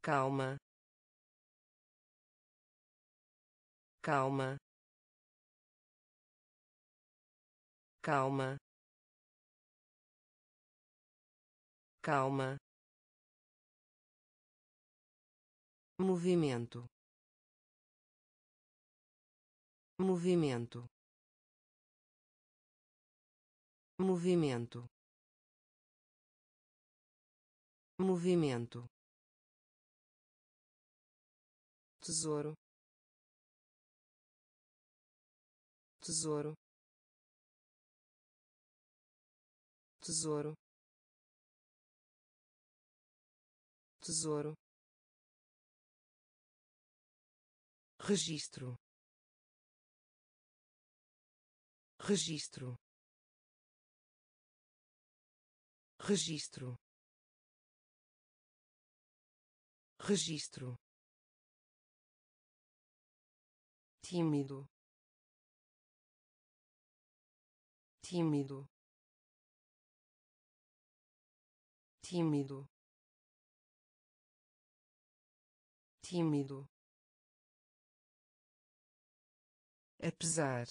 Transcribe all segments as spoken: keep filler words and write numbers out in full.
calma, calma, calma, calma, movimento, movimento, movimento, movimento, tesouro, tesouro, tesouro, tesouro, registro, registro, registro, registro, tímido, tímido, tímido, tímido, apesar,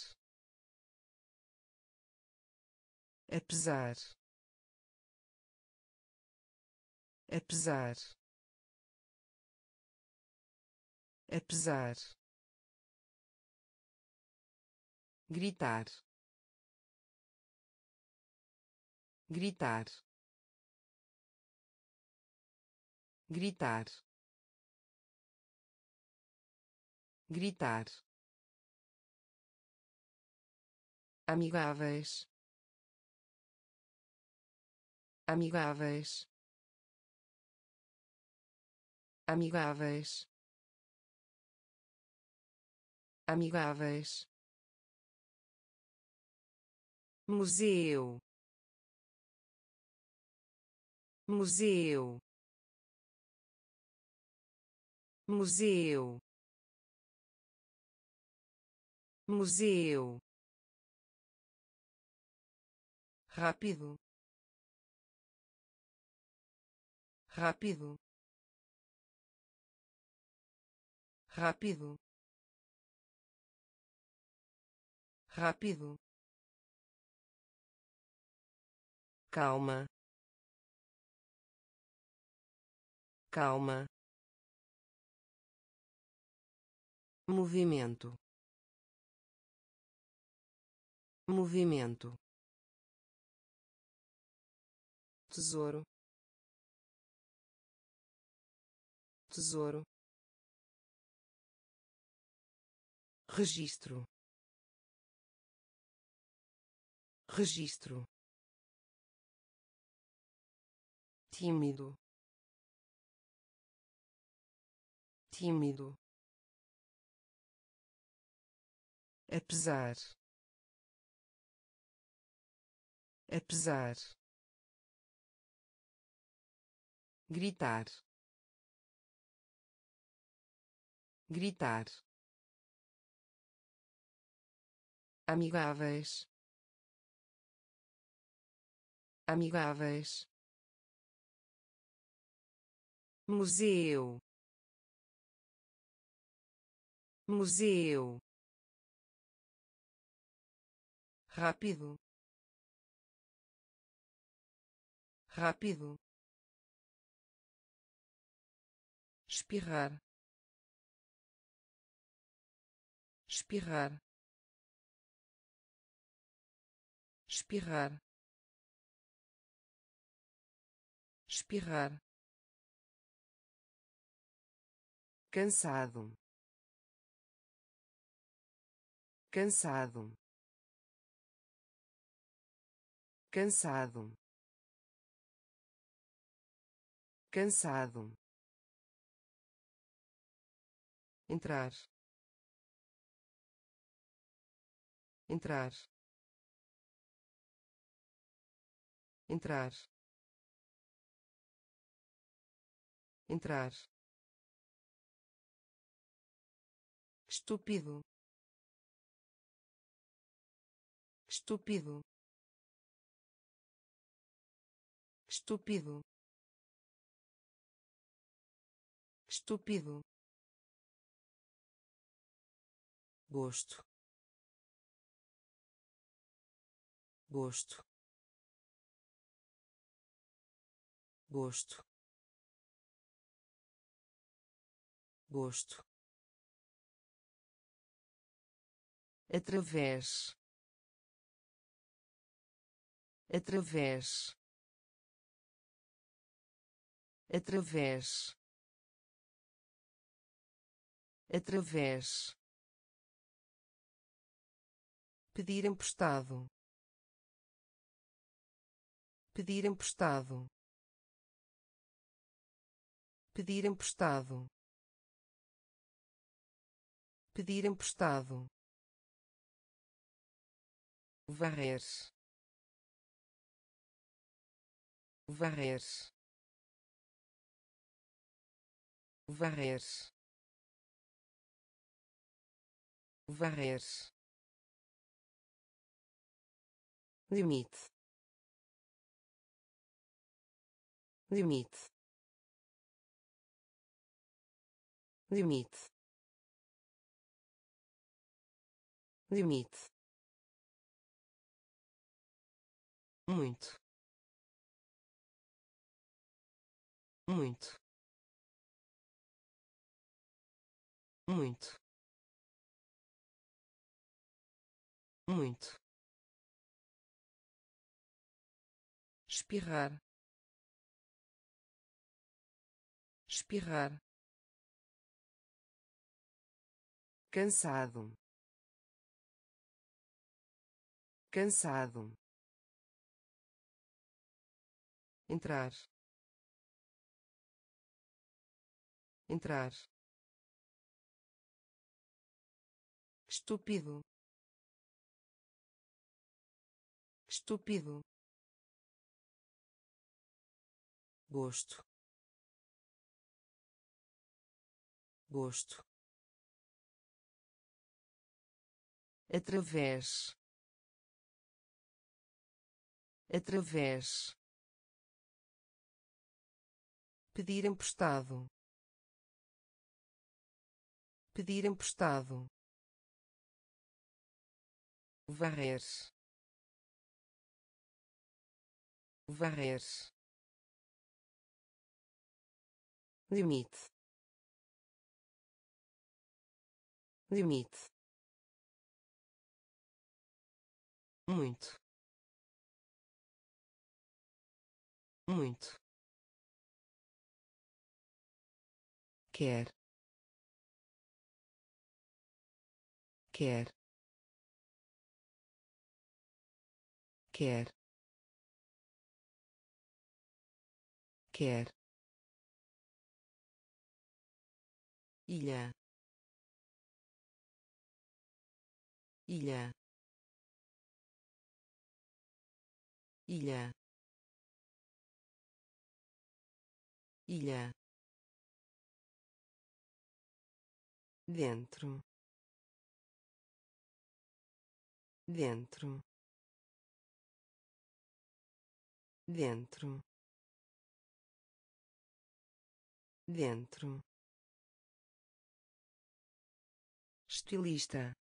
apesar, apesar, apesar, gritar, gritar, gritar, gritar, amigáveis, amigáveis, amigáveis, amigáveis, museu, museu, museu, museu, rápido, rápido, rápido, rápido, calma, calma, movimento, movimento, tesouro, tesouro, registro, registro, tímido, tímido, apesar, apesar, gritar, gritar, amigáveis, amigáveis, museu, museu, rápido, rápido, espirrar, espirrar, espirrar, espirrar, cansado, cansado, cansado, cansado, entrar, entrar, entrar, entrar, estúpido, estúpido, estúpido, estúpido, gosto, gosto, gosto, gosto, através, através, através, através, pedir emprestado, pedir emprestado, pedir emprestado, pedir emprestado, varrer, varrer, varrer, varrer, limite, limite, limite, limite, muito, muito, muito, muito, espirrar, espirrar, cansado, cansado, entrar, entrar, estúpido, estúpido, gosto, gosto, através, através, pedir emprestado, pedir emprestado, varrer, varrer, limite, limite, muito, muito, quer, quer, quer, quer, ilha, ilha, ilha, ilha, dentro, dentro, dentro, dentro, estilista,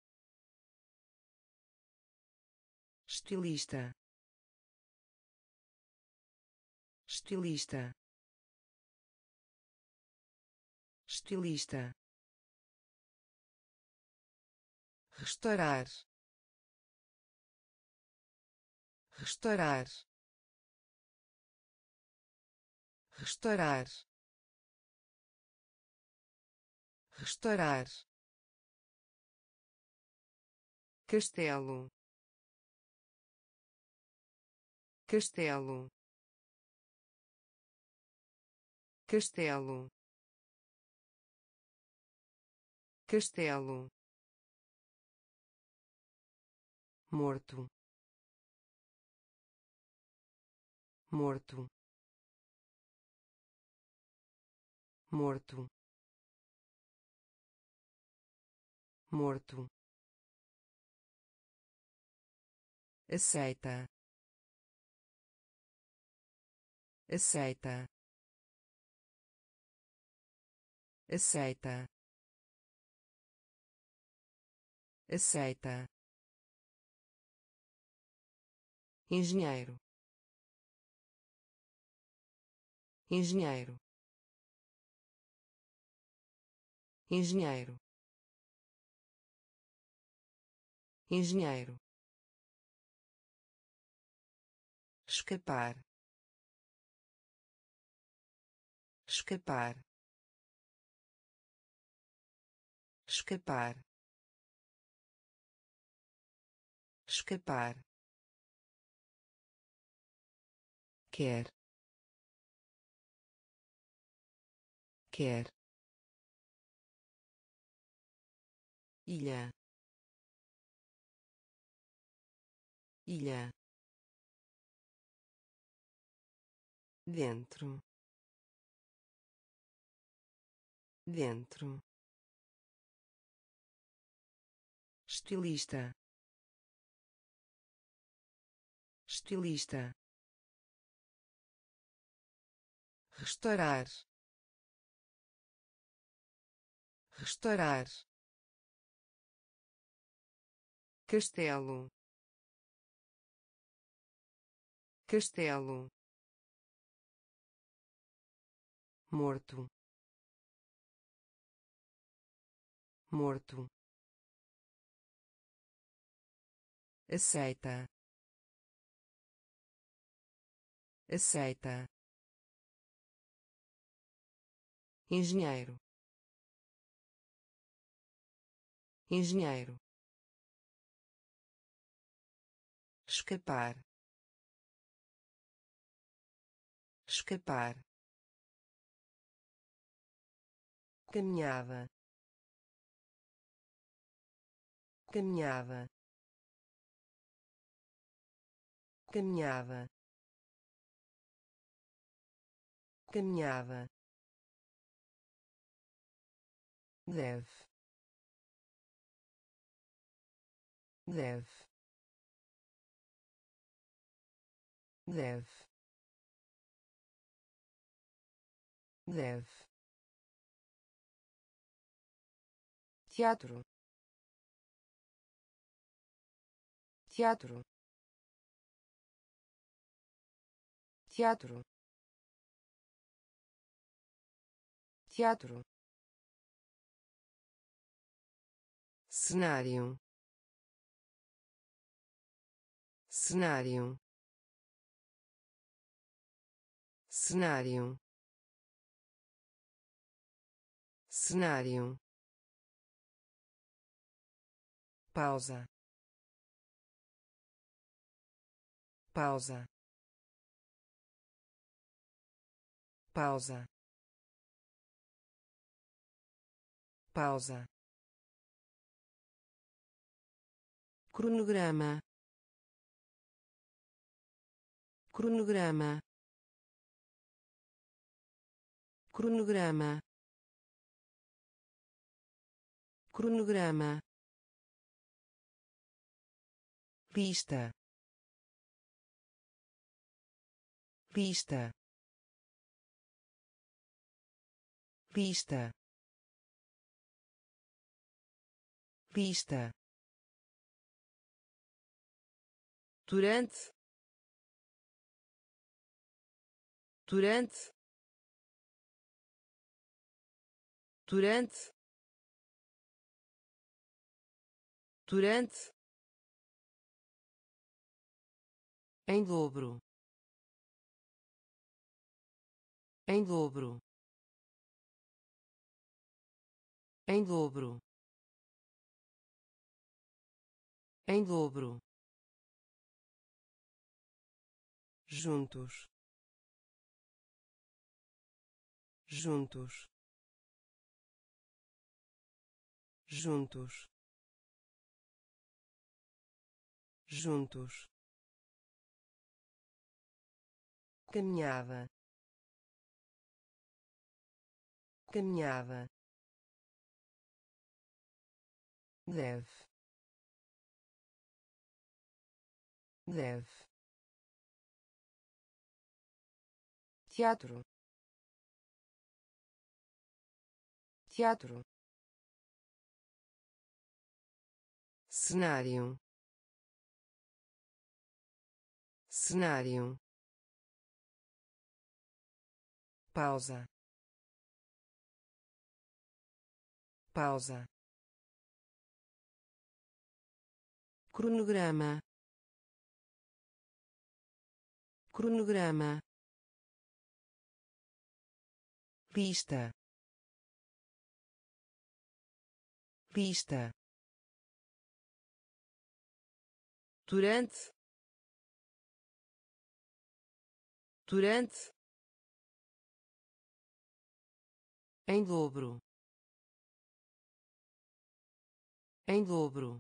estilista, estilista, estilista, restaurar, restaurar, restaurar, restaurar, castelo, castelo, castelo, castelo, morto, morto, morto, morto, aceita, aceita, aceita, aceita, engenheiro, engenheiro, engenheiro, engenheiro, escapar, escapar, escapar, escapar, quer, quer, ilha, ilha, dentro, dentro, estilista, estilista, restaurar, restaurar, castelo, castelo, morto, morto, aceita, aceita, engenheiro, engenheiro, escapar, escapar, caminhada, caminhada, caminhada, caminhada, deve, deve, deve, deve, teatro, teatro, teatro, teatro, cenário, cenário, cenário, cenário, pausa, pausa, pausa, pausa, cronograma, cronograma, cronograma, cronograma, lista, lista, lista, lista, durante, durante, durante, durante, em dobro, em dobro, em dobro, em dobro, juntos, juntos, juntos, juntos, caminhada, caminhada, deve, deve, teatro, teatro, cenário, cenário, pausa, pausa, cronograma, cronograma, lista, lista, durante, durante, em dobro, em dobro,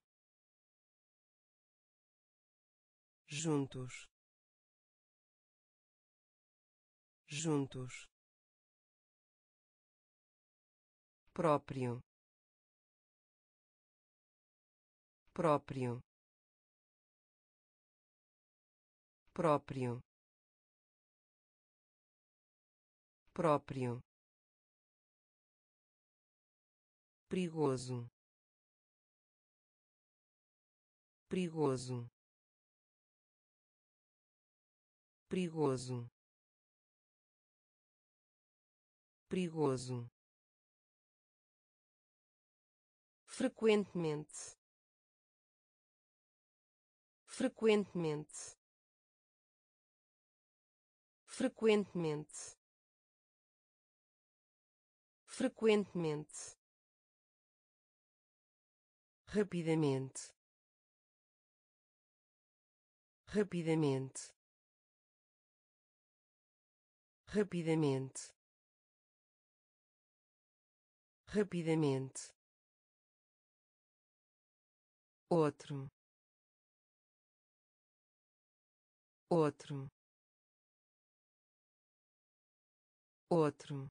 juntos, juntos, próprio, próprio, próprio, próprio, perigoso, perigoso, perigoso, perigoso, frequentemente, frequentemente, frequentemente, frequentemente, rapidamente, rapidamente, rapidamente, rapidamente, outro, outro, outro,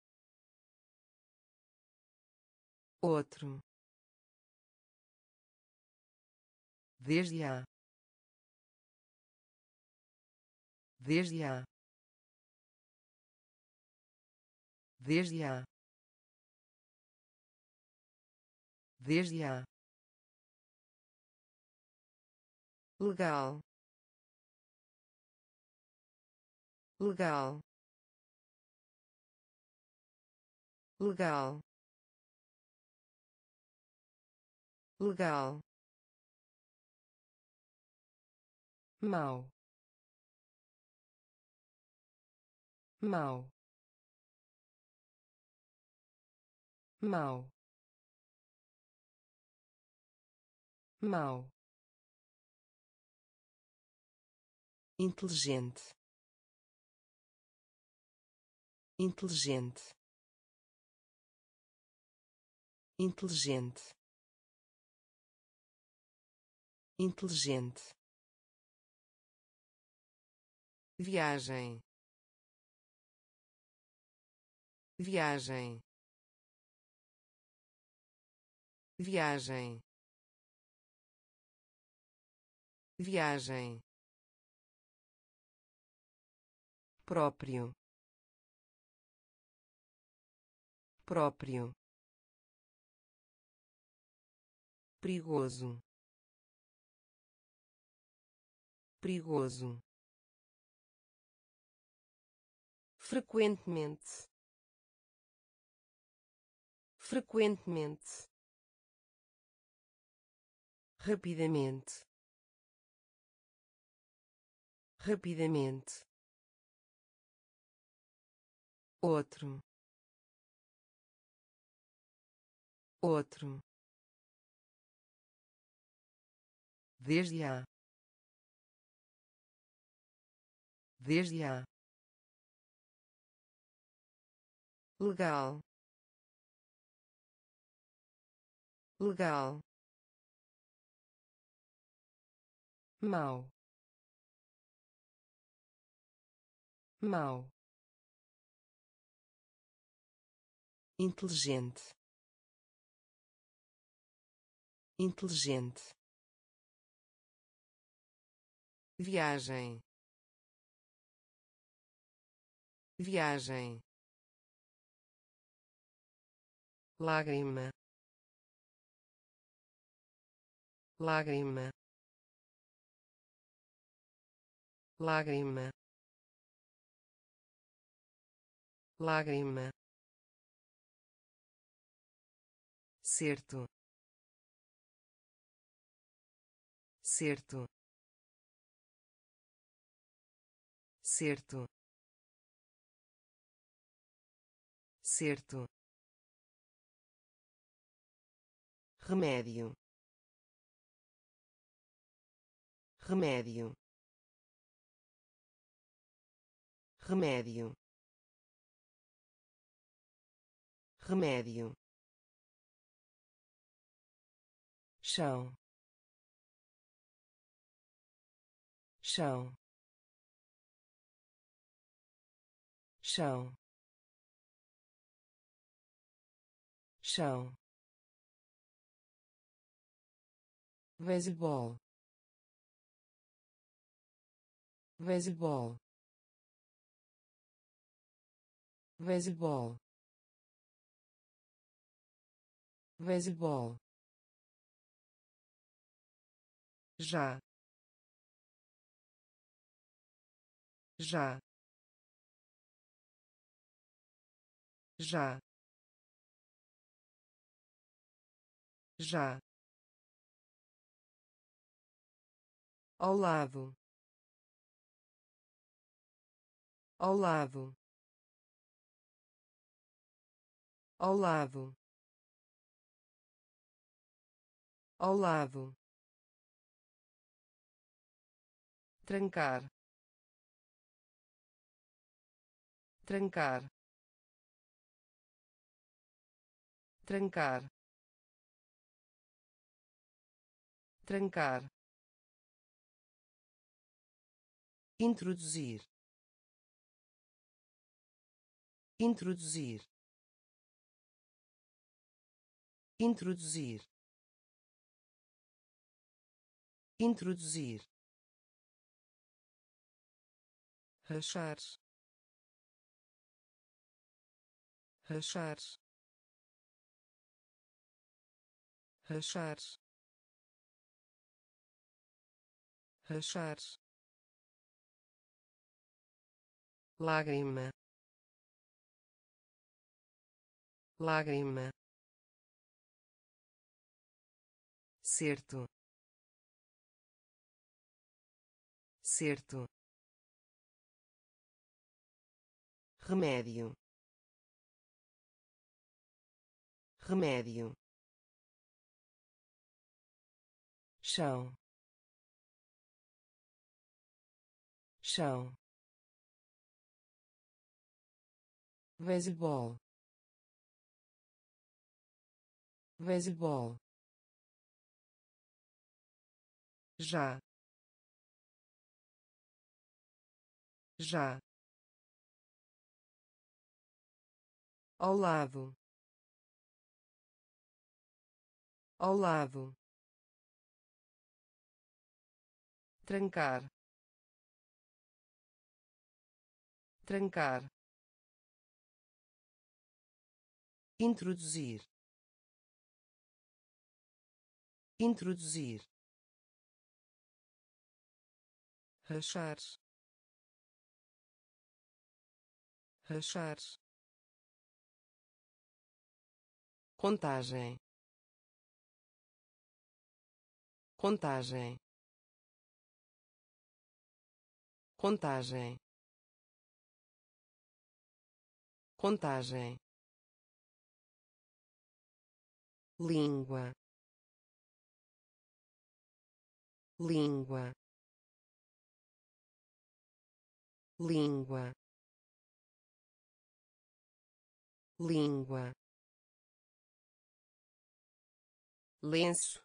outro, desde a, desde a, desde a, desde a, legal, legal, legal, legal, mau, mau, mau, mau, inteligente, inteligente, inteligente, inteligente, viagem, viagem, viagem, viagem, próprio, próprio, perigoso, perigoso, frequentemente, frequentemente, rapidamente, rapidamente, outro, outro, desde a, desde a, legal, legal, mau, mau, inteligente, inteligente, viagem, viagem, lágrima, lágrima, lágrima, lágrima, certo, certo, certo, certo, remédio, remédio, remédio, remédio, chão, chão, chão, chão, beisebol, beisebol, beisebol, beisebol, já, já, já, já, ao lado, ao lado, ao lado, ao lado, trancar, trancar, trancar, trancar, introduzir, introduzir, introduzir, introduzir, rachar, rachar, rachar, rachar, lágrima, lágrima, certo, certo, remédio, remédio, chão, chão, beisebol, beisebol, já, já, ao lado, ao lado, trancar, trancar, introduzir, introduzir, rachar, rachar, contagem, contagem, contagem, contagem, língua, língua, língua, língua, lenço,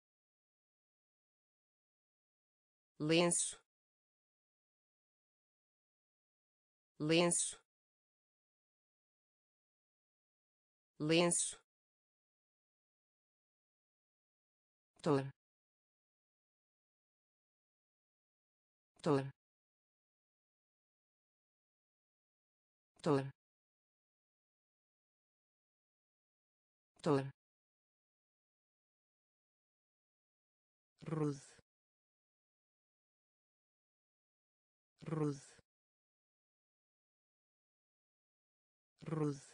lenço, lenço, lenço, tor, tor, tor, Tor. rude, rude, rude,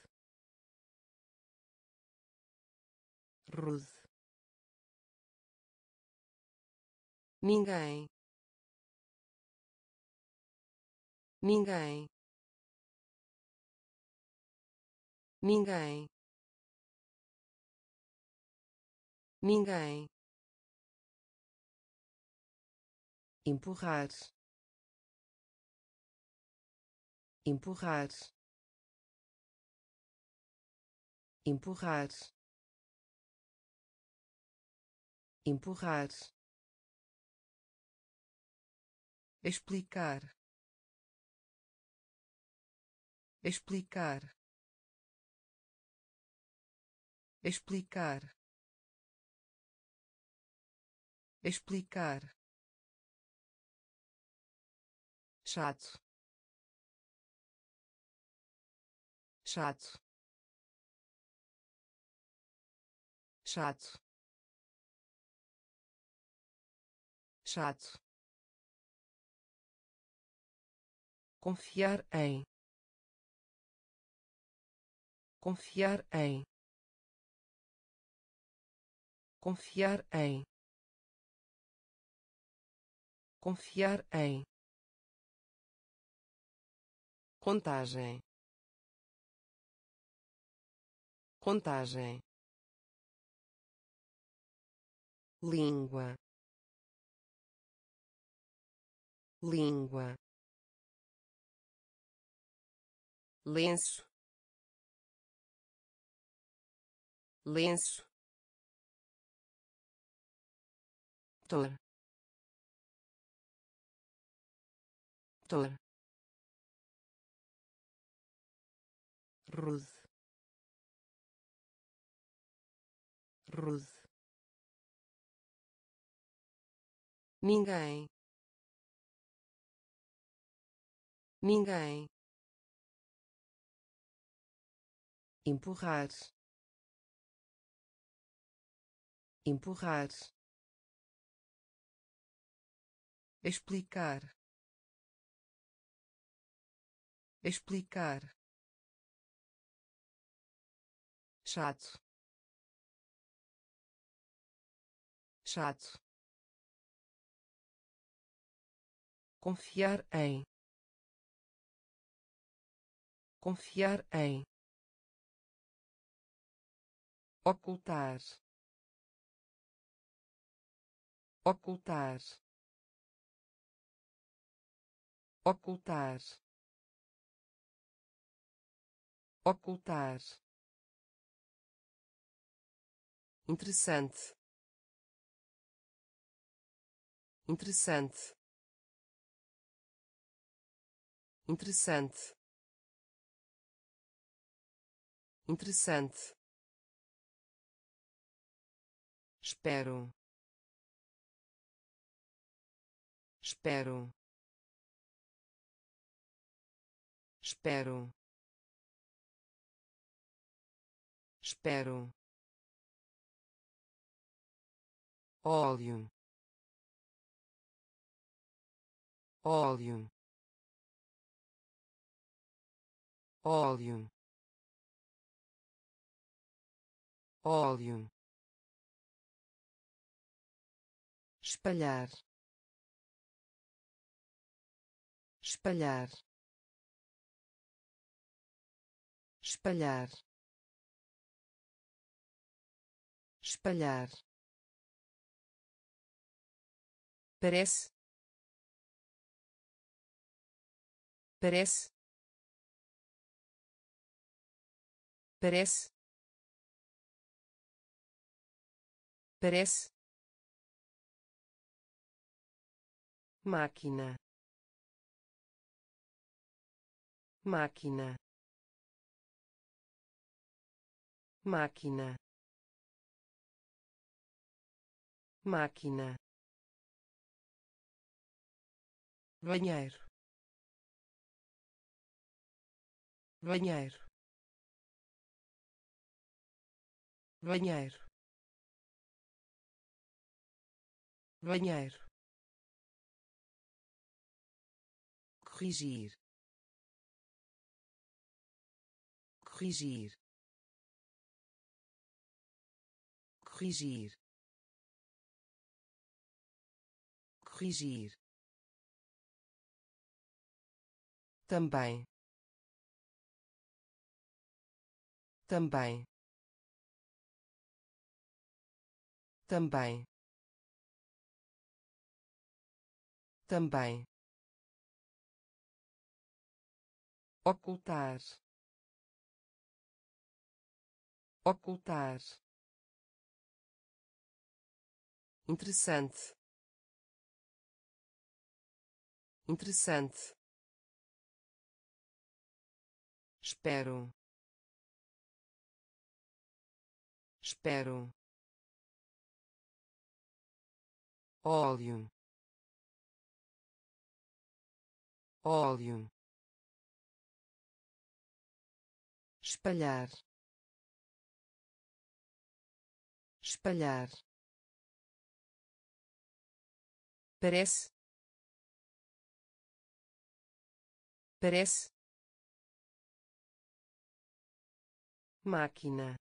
rude, Ninguém. Ninguém. Ninguém. Ninguém. Empurrar. Empurrar. Empurrar. Empurrar. Explicar. Explicar. Explicar. Explicar. Chato. Chato. Chato. Chato. Confiar em. Confiar em. Confiar em. Confiar em. Contagem. Contagem. Língua. Língua. Lenço. Lenço. Tor. Tor. rude, rude, Ninguém. Ninguém. Empurrar. Empurrar. Explicar. Explicar. Chato. Chato. Confiar em. Confiar em. Ocultar. Ocultar. Ocultar. Ocultar. Interessante. Interessante. Interessante. Interessante. Espero. Espero. Espero. Espero. Óleo. Óleo. Óleo. Óleo. Espalhar. Espalhar. Espalhar. Espalhar. Parece. Parece. Parece. Parece. Máquina. Máquina. Máquina. Máquina. Banheiro. Banheiro. banheiro, banheiro, corrigir, corrigir, corrigir, corrigir, também, também, também, também, ocultar, ocultar, interessante, interessante, espero, espero, óleo, óleo, espalhar, espalhar, parece, parece, máquina,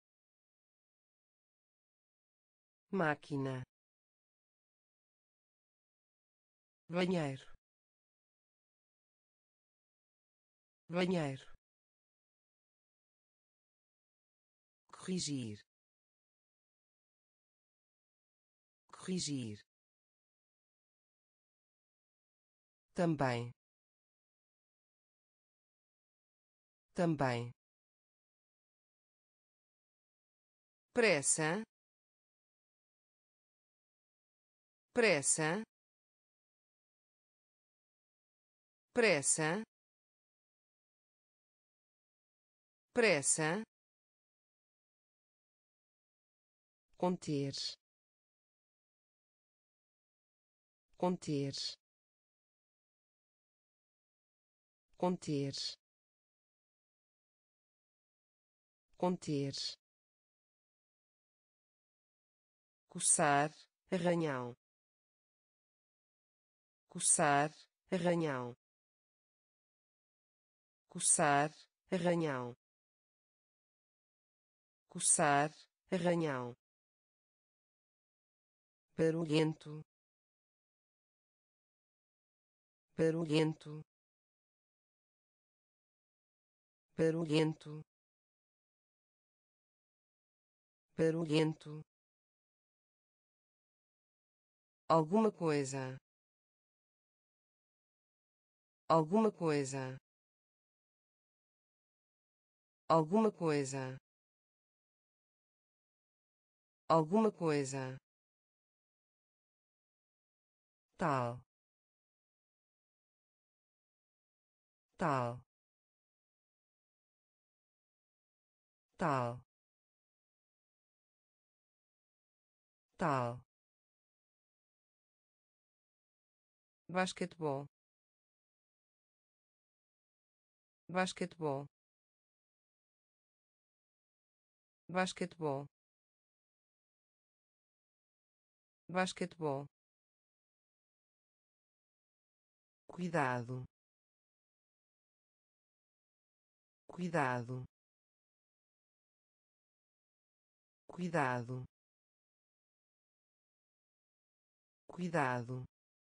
máquina, banheiro, banheiro, corrigir, corrigir, também, também, pressa, pressa, pressa, pressa, conter, conter, conter, conter, coçar, arranhão, coçar, arranhão, coçar, arranhão, coçar, arranhão, barulhento, barulhento, barulhento, barulhento, alguma coisa, alguma coisa, alguma coisa, alguma coisa, tal, tal, tal, tal, basquetebol, basquetebol, basquetebol, basquetebol, cuidado, cuidado, cuidado, cuidado,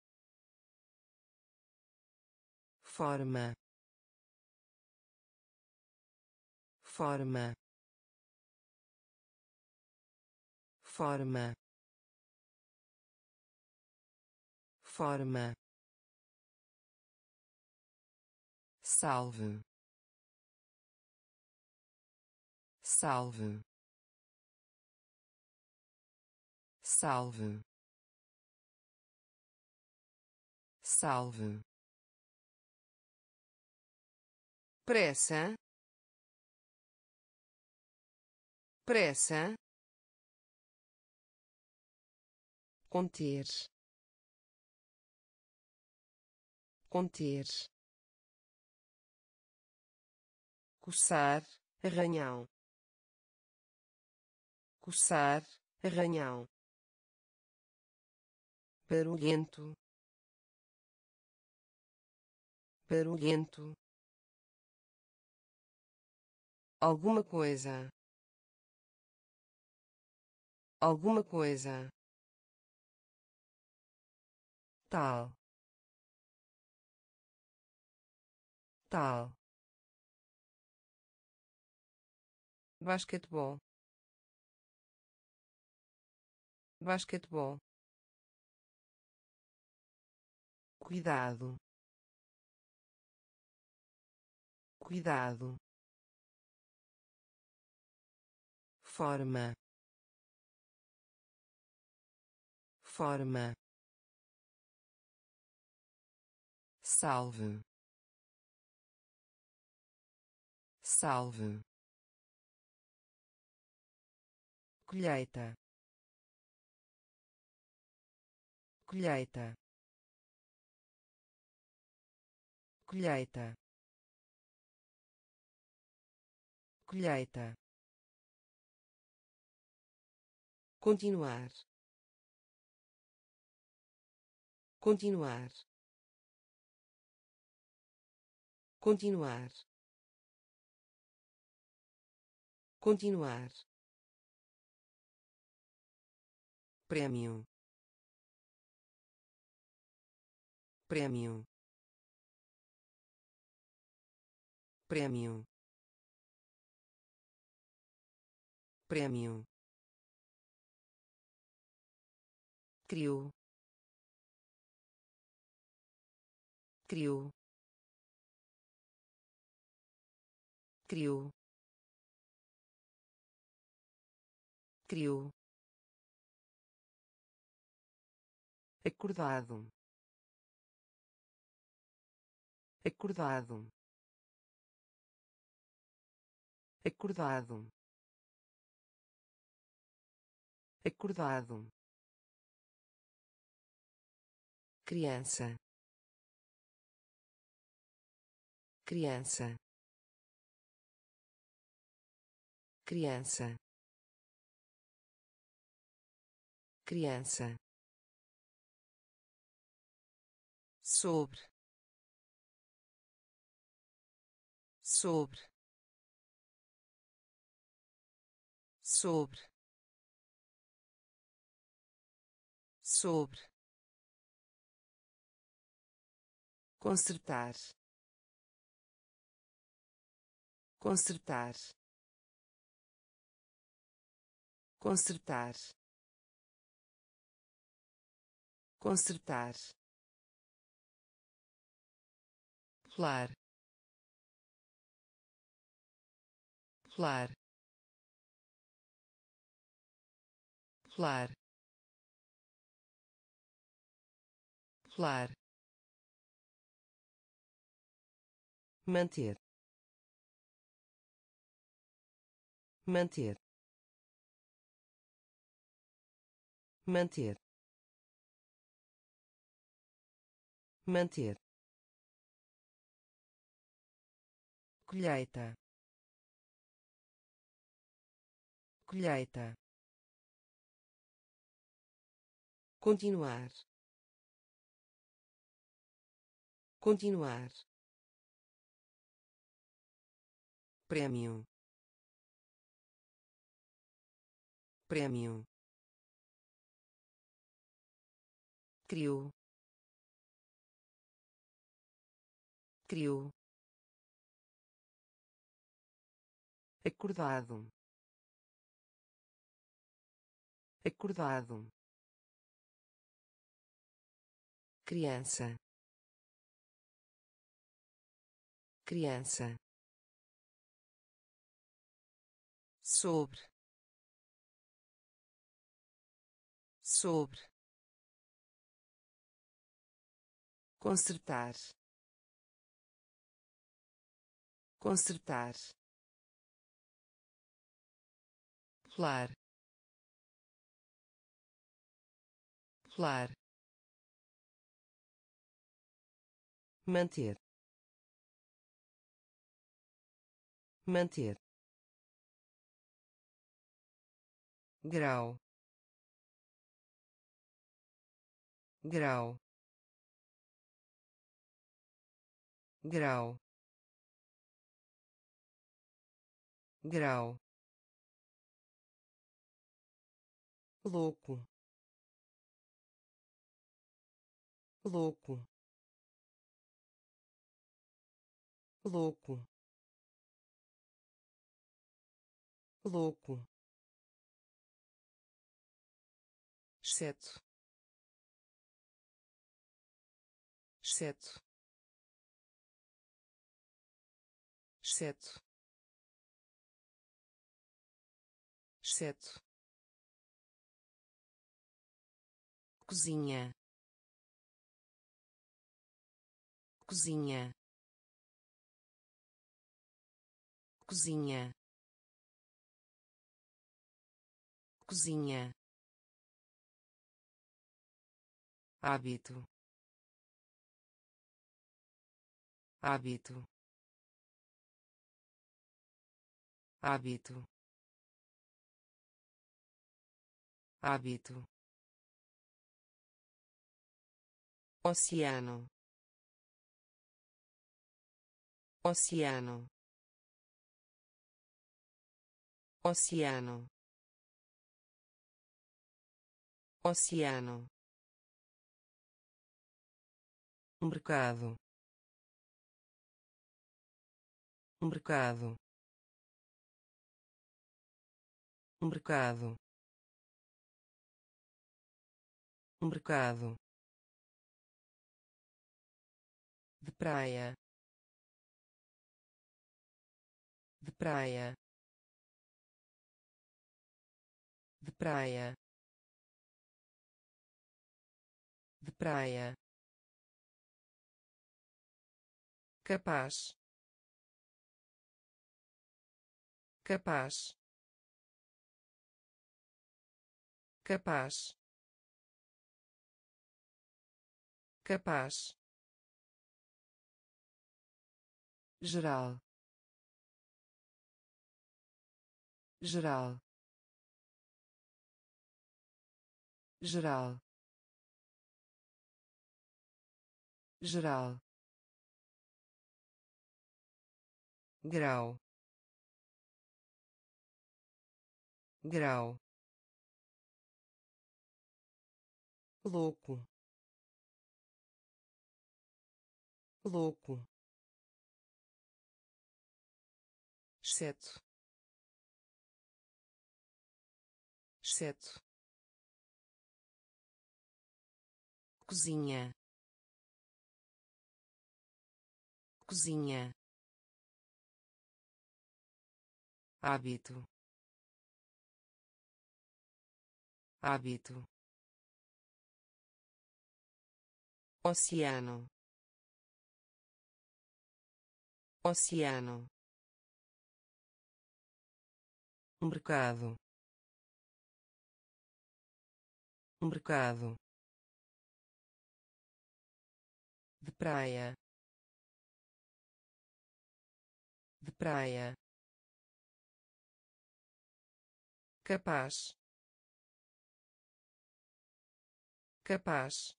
forma, forma, forma, forma, salve, salve, salve, salve, pressa, pressa, conter, conter, coçar, arranhão, coçar, arranhão, barulhento, barulhento, alguma coisa, alguma coisa, tal, tal, basquetebol, basquetebol, cuidado, cuidado, forma, forma, salve, salve, colheita, colheita, colheita, colheita, continuar, continuar, continuar, continuar, prêmio, prêmio, prêmio, prêmio, criou, criou, criou, criou, acordado, acordado, acordado, acordado, criança, criança, criança, criança, sobre, sobre, sobre, sobre, consertar, consertar, consertar, consertar, pular, pular, pular, pular, manter, manter, manter, manter, colheita, colheita, continuar, continuar, prêmio, prêmio, criou, criou, acordado, acordado, criança, criança, sobre, sobre, consertar, consertar, pular, pular, manter, manter, grau, grau, grau, grau, louco, louco, louco, louco, exceto, exceto, exceto, exceto, cozinha, cozinha, cozinha, cozinha, hábito, hábito, hábito, hábito, oceano, oceano, oceano, oceano, mercado, mercado, mercado, mercado, de praia, de praia, de praia, de praia, capaz, capaz, capaz, capaz, geral, geral, geral, geral, grau, grau, louco, louco, exceto, exceto, cozinha, cozinha, hábito, hábito, oceano, oceano, mercado, mercado, de praia, de praia, capaz, capaz,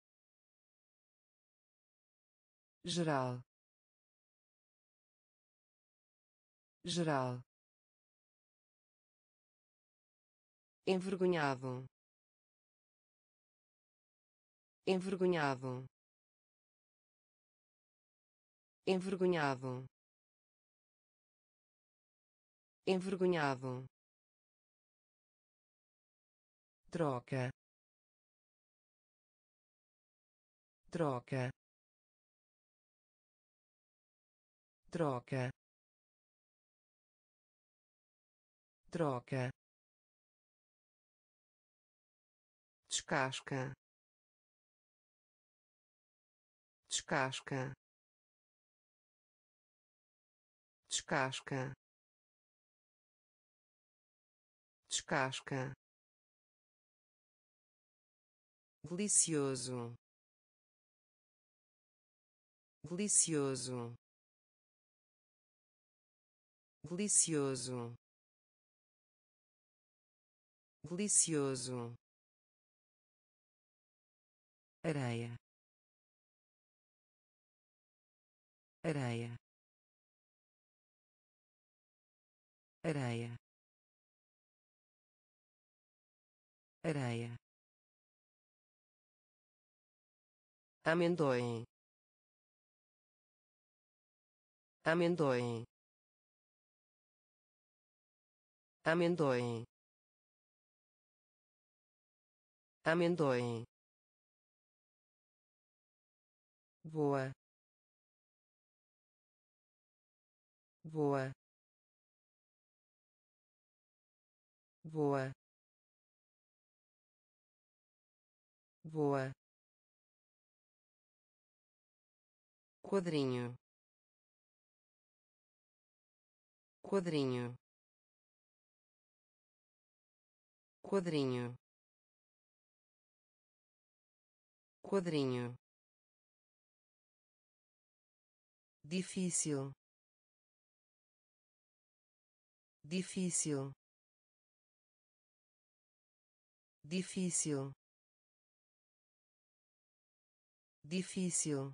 geral, geral, envergonhado, envergonhado, envergonhado, envergonhado, troca, troca, troca, troca, descasca, descasca, descasca, descasca, delicioso, delicioso, delicioso, delicioso, areia, areia, areia, areia, amendoim, amendoim, amendoim, amendoim, voa, voa, voa, voa, quadrinho, quadrinho, quadrinho, quadrinho, difícil, difícil, difícil, difícil,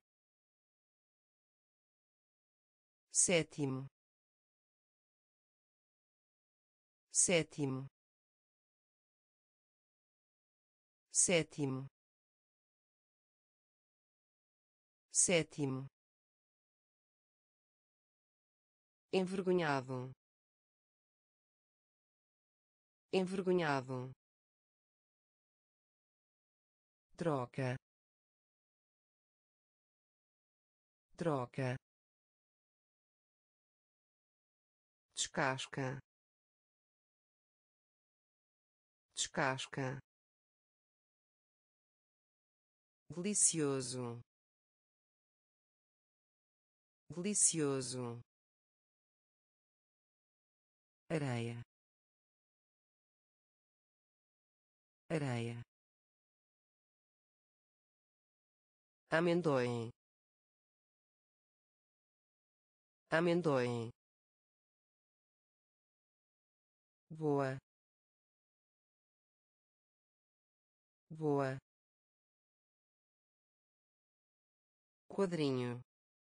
sétimo, sétimo, sétimo, sétimo, envergonhado, envergonhado, troca, troca, descasca, descasca, delicioso, delicioso, areia, areia, amendoim, amendoim, voa, voa, quadrinho,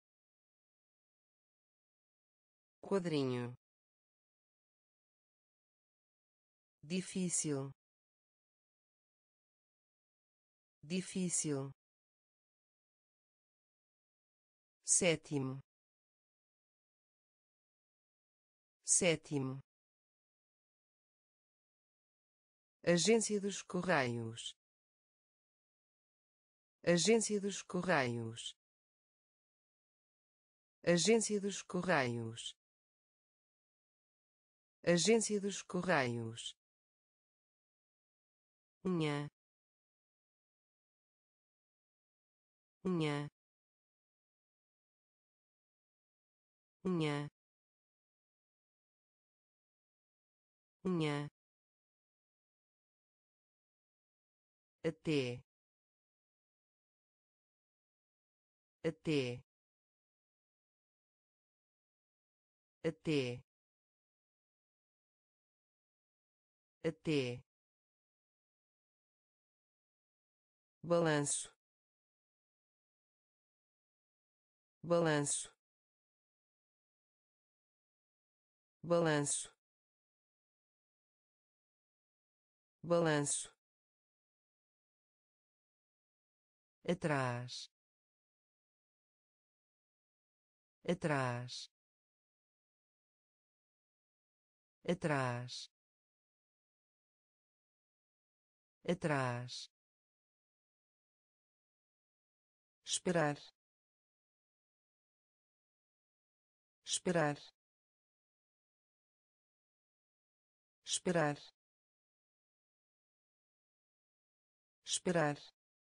quadrinho, difícil, difícil, sétimo, sétimo, agência dos Correios, agência dos Correios, agência dos Correios, agência dos Correios, unha, unha, unha, unha, até, até, até, até, balanço, balanço, balanço, balanço, atrás, atrás, atrás, atrás, esperar, esperar, esperar, esperar,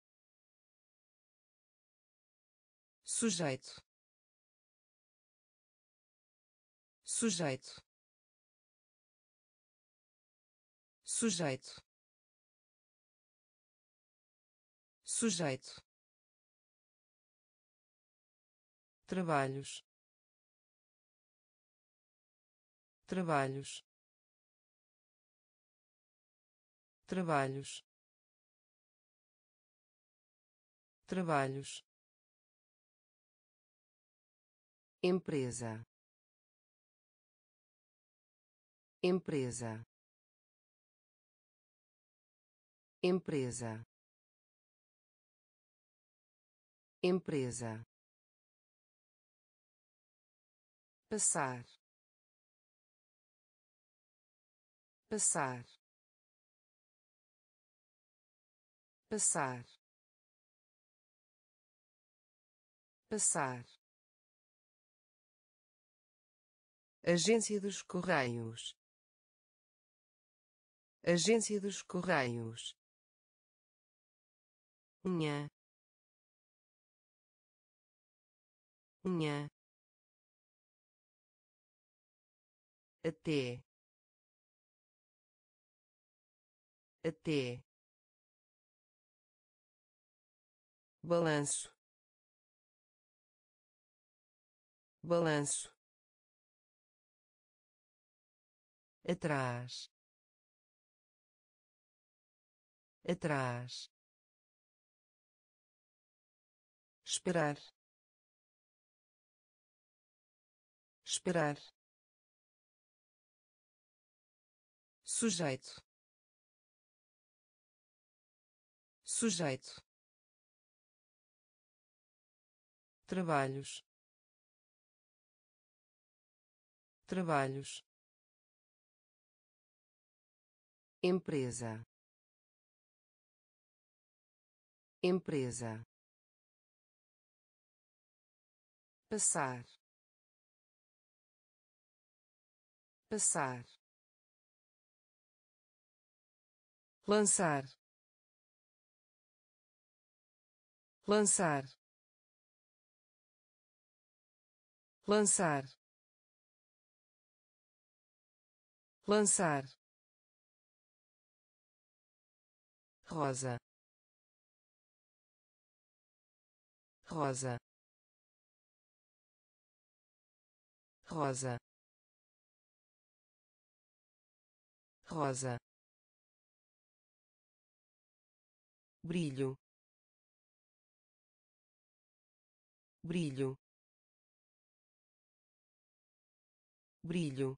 sujeito, sujeito, sujeito, sujeito, trabalhos, trabalhos, trabalhos, trabalhos, empresa, empresa, empresa, empresa, passar, passar, passar, passar, agência dos Correios, agência dos Correios, unha, unha, até, até, balanço, balanço, atrás, atrás, esperar, esperar, sujeito, sujeito, trabalhos, trabalhos, empresa, empresa, passar, passar, lançar, lançar, lançar, lançar, rosa, rosa, rosa, rosa, brilho, brilho, brilho,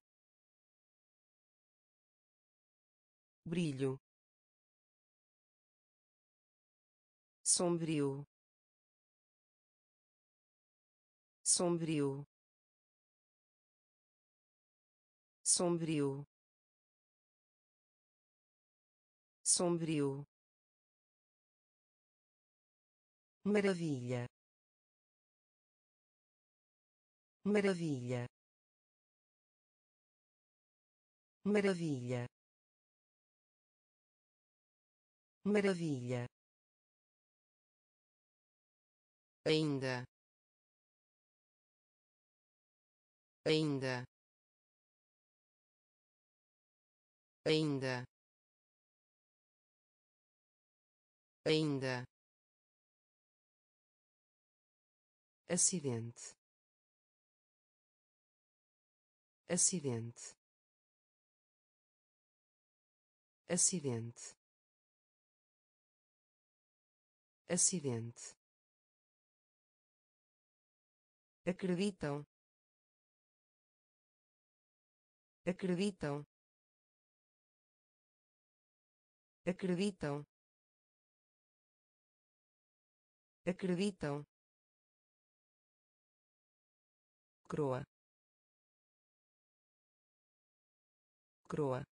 brilho, sombrio, sombrio, sombrio, sombrio, maravilha, maravilha, maravilha, maravilha, ainda, ainda, ainda, ainda, acidente, acidente, acidente, acidente, acreditam, acreditam, acreditam, acreditam, croa, croa,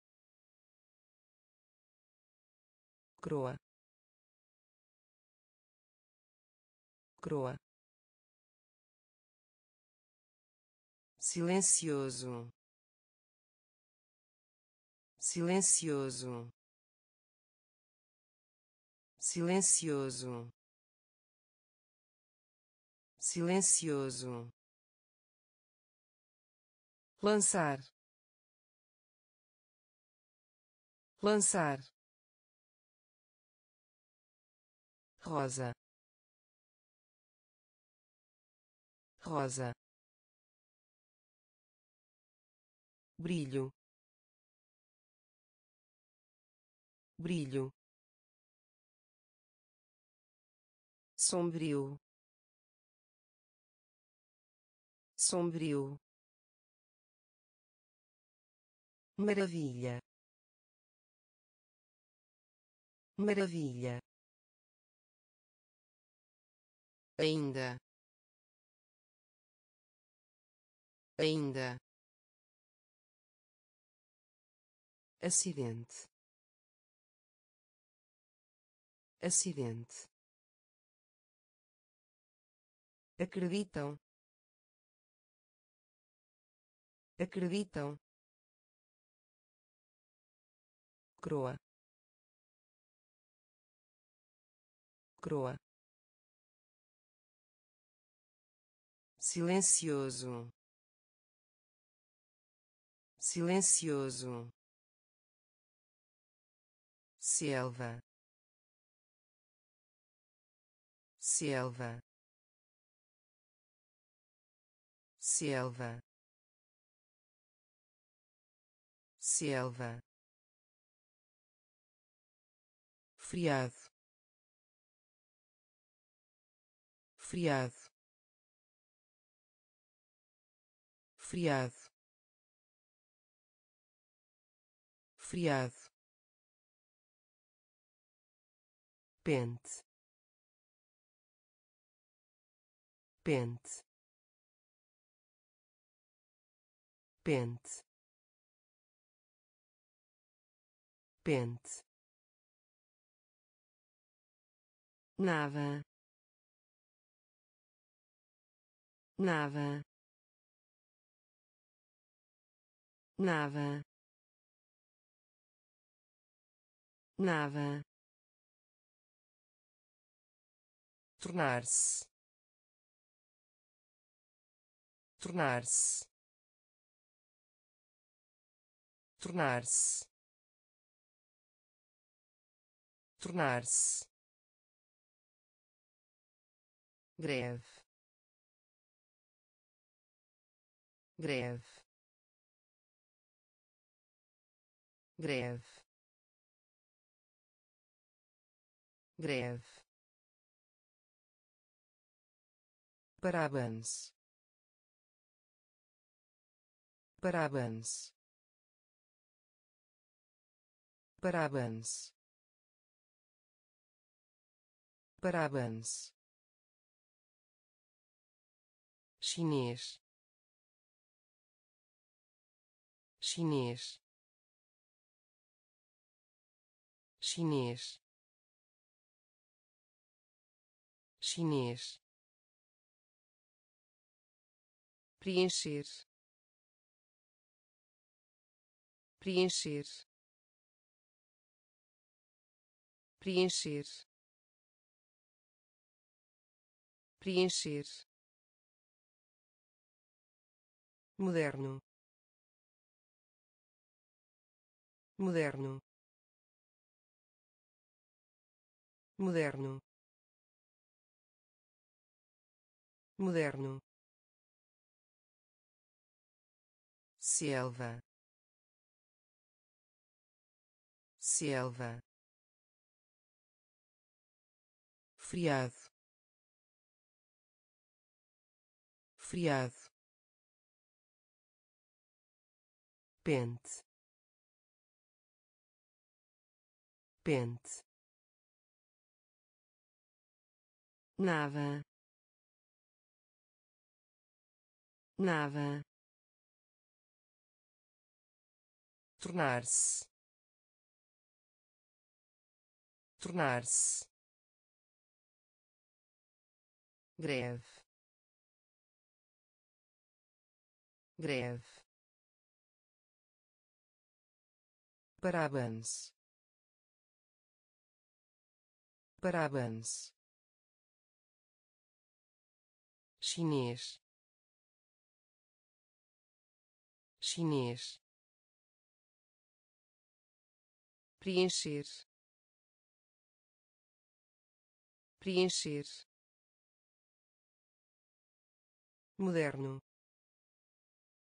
croa, croa, silencioso, silencioso, silencioso, silencioso, lançar, lançar, rosa, rosa, brilho, brilho, sombrio, sombrio, maravilha, maravilha, ainda, ainda, acidente, acidente, acreditam, acreditam, croa, croa, silencioso, silencioso, selva, selva, selva, selva, friado, friado, friado, friado, pente, pente, pente, pente, nada, nada, nada, nada, tornar-se, tornar-se, tornar-se, tornar-se, greve, greve, greve, greve, parabéns, parabéns, parabéns, parabéns, chinês, chinês, chinês, chinês, preencher, preencher, preencher, preencher, moderno, moderno, moderno, moderno, selva, selva, friado, friado, pente, pente, nada, nada, tornar-se, tornar-se, greve, greve, parabéns, parabéns, chinês, chinês, preencher, preencher, moderno,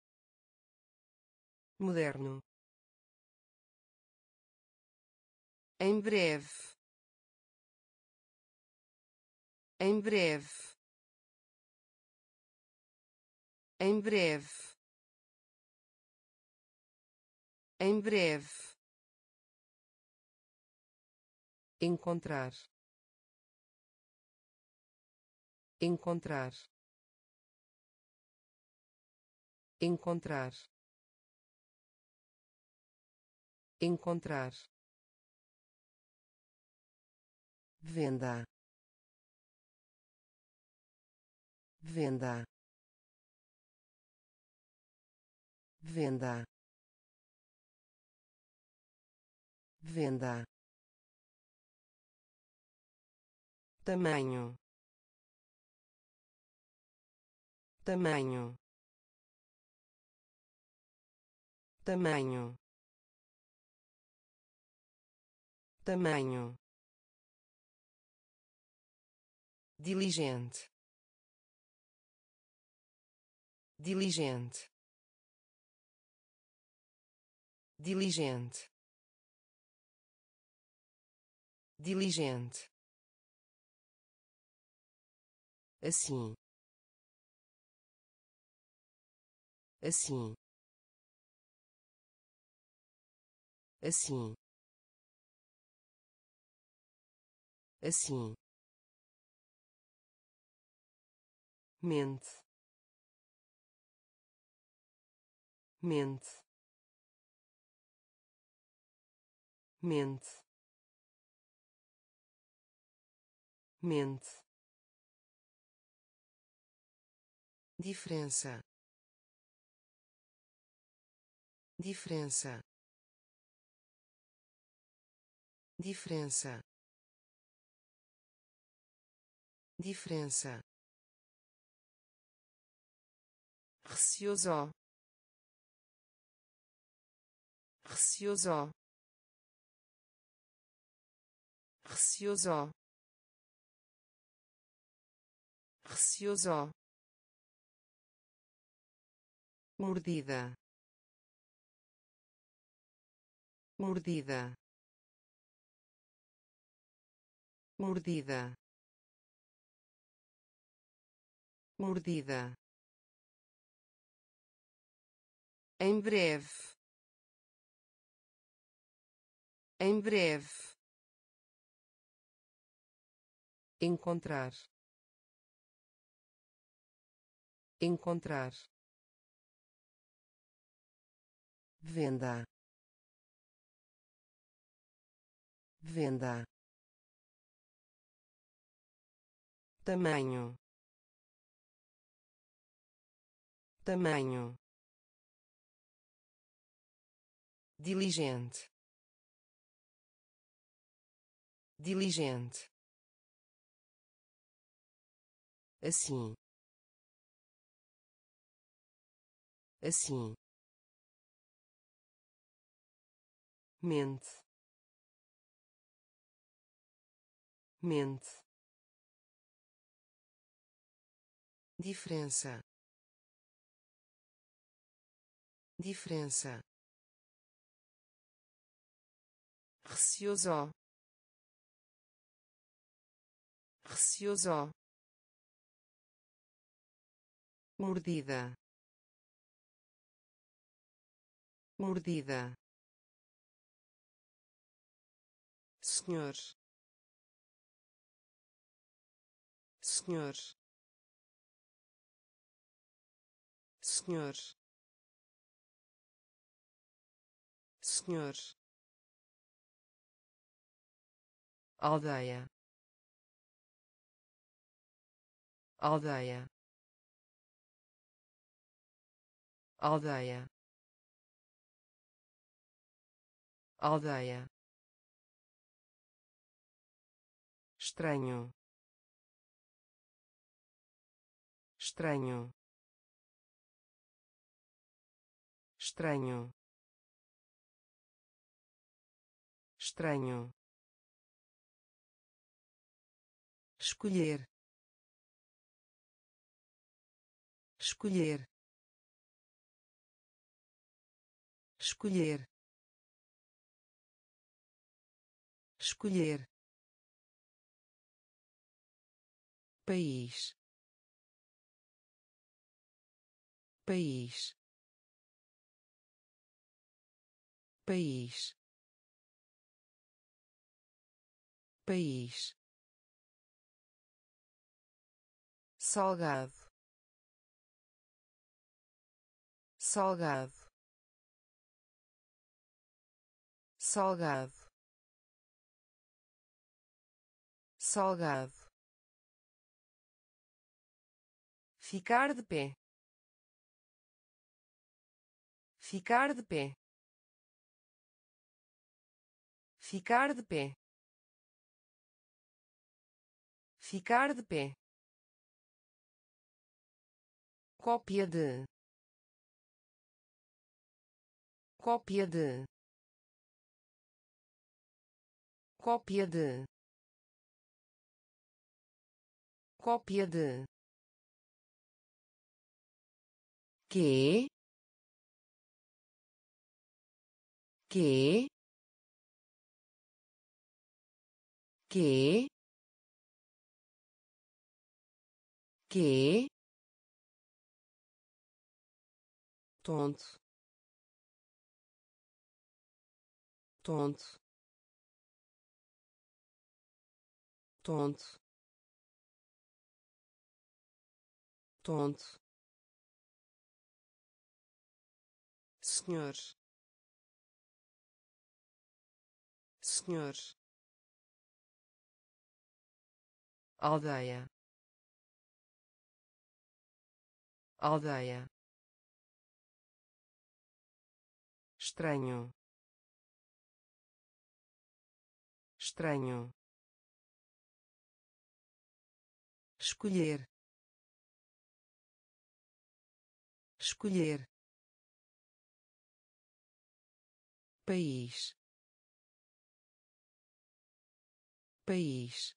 moderno, em breve, em breve, em breve, em breve, encontrar, encontrar, encontrar, encontrar, venda, venda, venda, venda, tamanho, tamanho, tamanho, tamanho, diligente, diligente, diligente, diligente, assim, assim, assim, assim, mente, mente, mente, mente, diferença, diferença, diferença, diferença, receoso, receoso, receoso, receoso, mordida, mordida, mordida, mordida, em breve, em breve, encontrar, encontrar, venda, venda, tamanho, tamanho, diligente, diligente, assim, assim, mente, mente, diferença, diferença, receoso, receoso, mordida, mordida, senhor, senhor, senhor, senhor, aldeia, aldeia, aldeia, aldeia, estranho, estranho, estranho, estranho, escolher, escolher, escolher, escolher, país, país, país, país, salgado, salgado, salgado, salgado, ficar de pé, ficar de pé, ficar de pé, ficar de pé, cópia de, cópia de, cópia de, cópia de, que, que, que, que, tonto, tonto, tonto, tonto, senhor, senhor, aldeia, aldeia, estranho, estranho, escolher, escolher, país, país,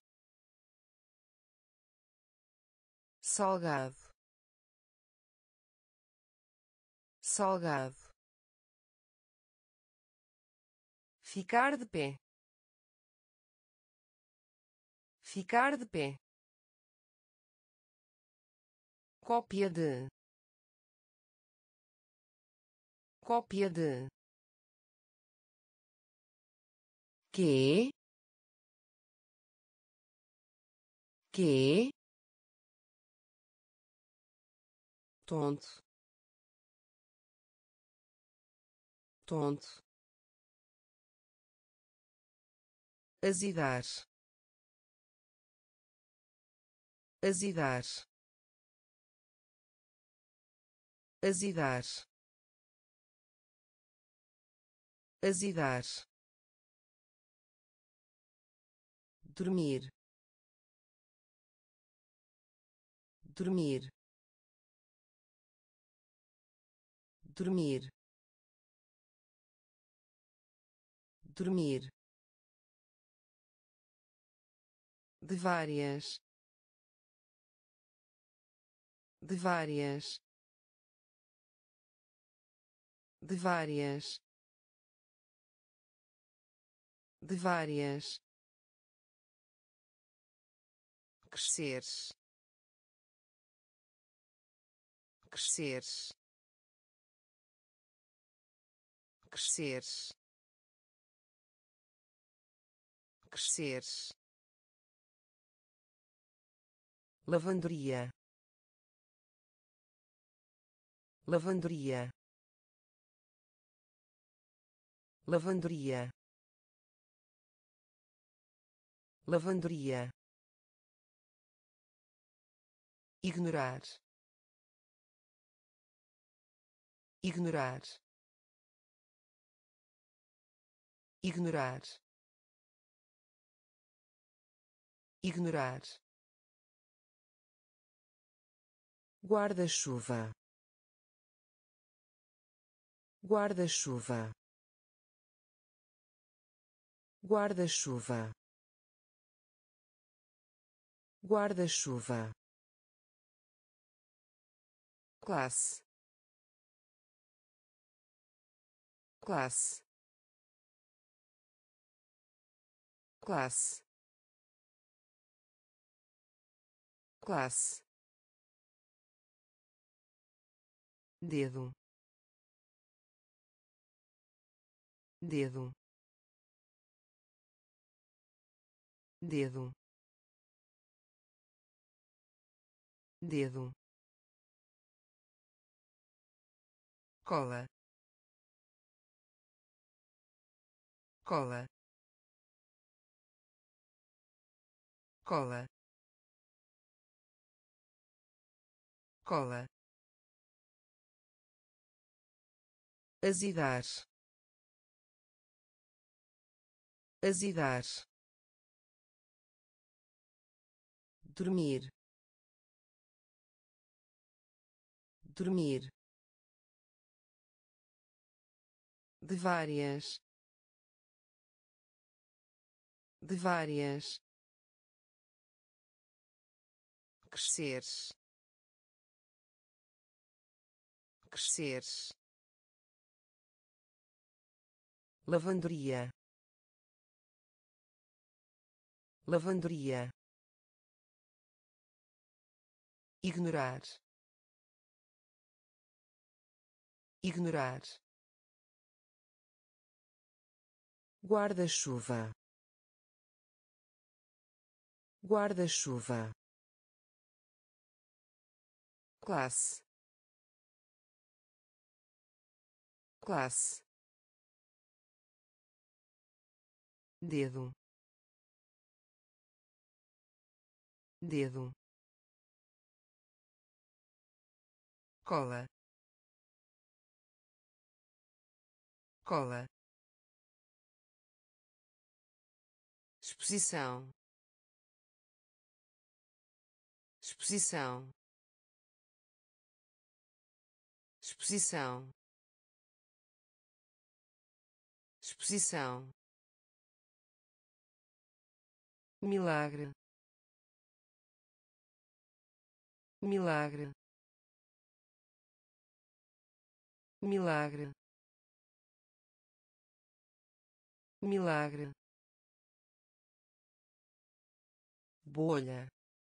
salgado, salgado, ficar de pé, ficar de pé, cópia de, cópia de, que, que, tonto, tonto, azedar, azedar, azedar, azedar, dormir, dormir, dormir, dormir, de várias, de várias, de várias, de várias, crescer, crescer, crescer, crescer, lavanderia, lavanderia, lavanderia, lavanderia, ignorar, ignorar, ignorar, ignorar, guarda-chuva, guarda-chuva, guarda-chuva, guarda-chuva, classe, classe, classe, classe, dedo, dedo, dedo, dedo, cola, cola, cola, cola, azedar, azedar, dormir, dormir, de várias, de várias, crescer, crescer, lavanderia, lavanderia, ignorar, ignorar, guarda-chuva, guarda-chuva, classe, classe, dedo, dedo, cola, cola, exposição, exposição, exposição, exposição, milagre, milagre, milagre, milagre, bolha,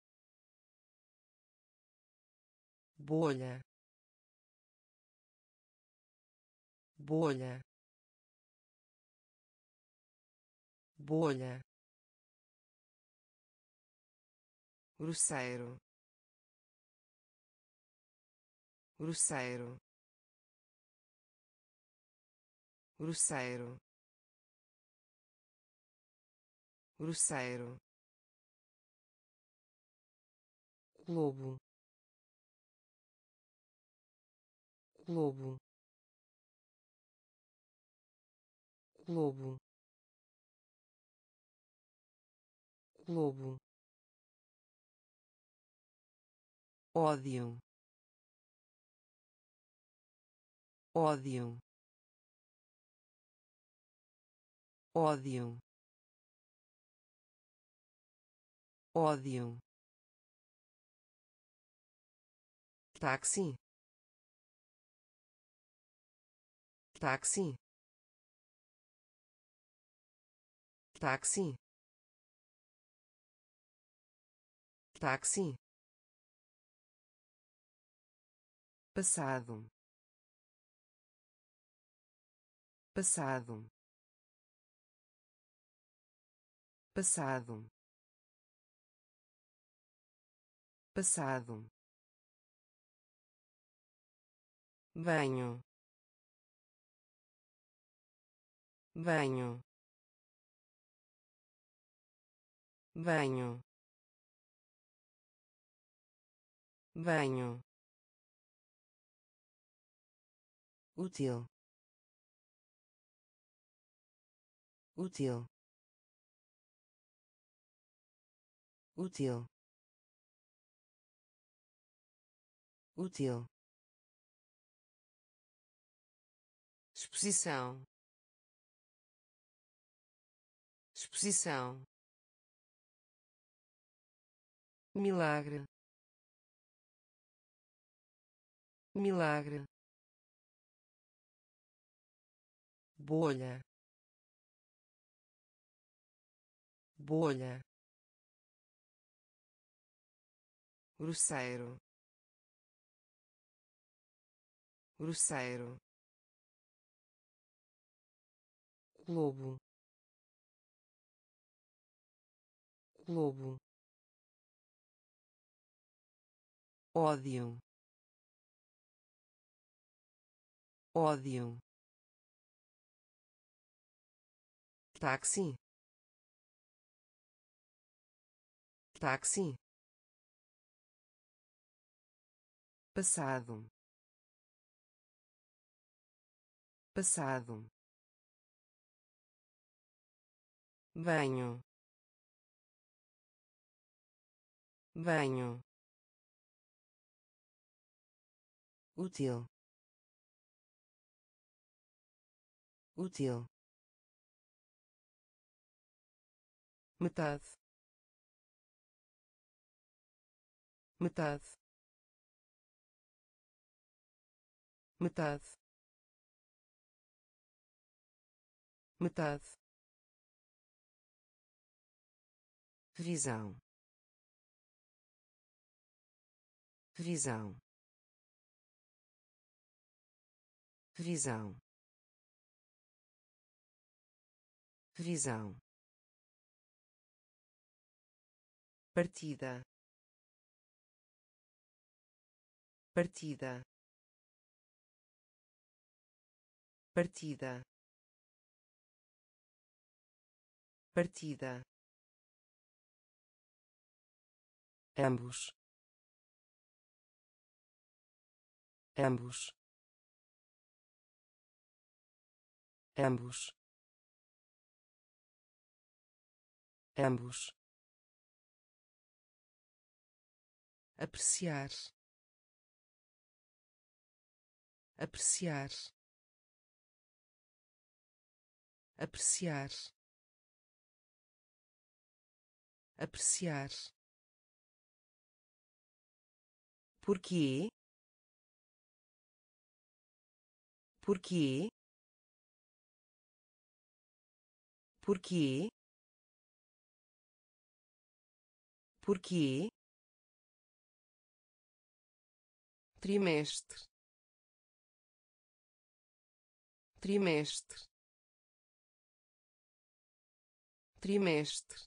bolha, bolha, bolha, grosseiro, grosseiro, grosseiro, grosseiro, globo, globo, globo, globo, ódio, ódio, ódio, ódio, táxi, táxi, táxi, táxi, passado, passado, passado, passado, banho, banho, banho, banho, útil, útil, útil, útil, exposição, exposição, milagre, milagre, bolha, bolha, grosseiro, grosseiro, globo, globo, ódio, ódio, táxi, táxi, passado, passado, banho, banho, útil, útil, metade, metade, metade, metade, visão, visão, visão, visão, partida, partida, partida, partida, ambos, ambos, ambos, ambos, apreciar, apreciar, apreciar, apreciar, porquê, porquê, porquê, porquê, trimestre, trimestre, trimestre,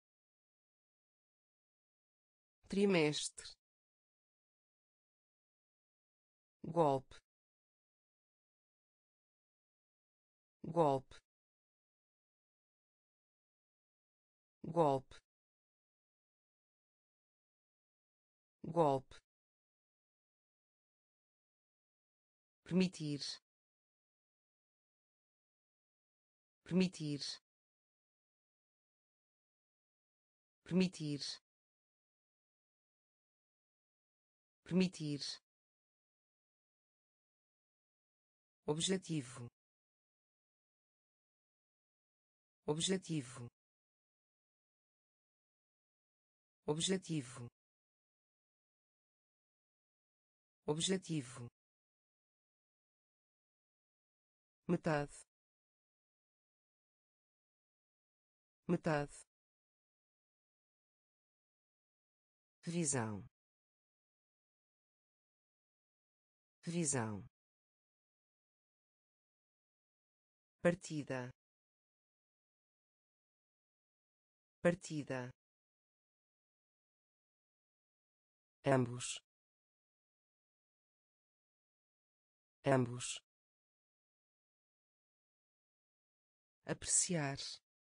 trimestre, golpe, golpe, golpe, golpe, permitir, permitir, permitir, permitir, objetivo, objetivo, objetivo, objetivo, metade, metade, visão, visão, partida, partida, ambos, ambos, apreciar,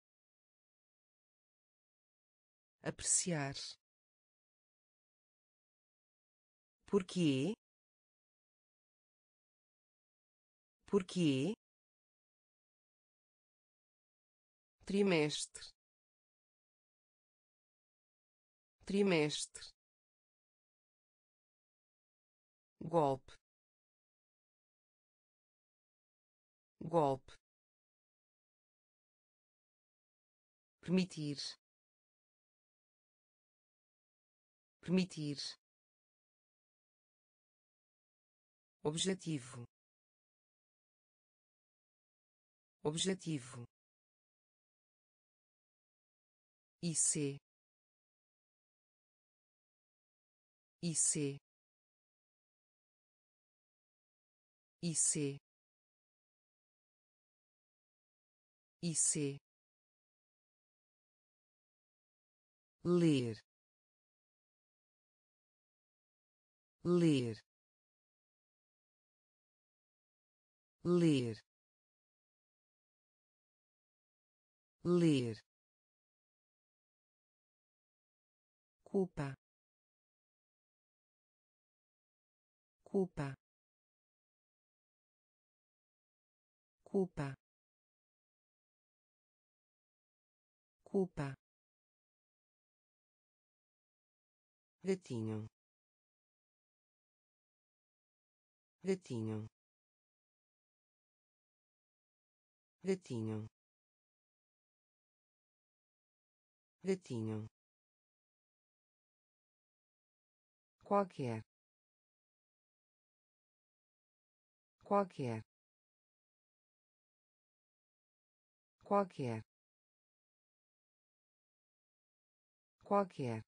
apreciar, porquê, porquê, trimestre, trimestre, golpe, golpe, permitir, permitir, objetivo, objetivo, IC IC IC IC ler ler ler ler culpa culpa culpa culpa gatinho gatinho gatinho gatinho qualquer qualquer qualquer qualquer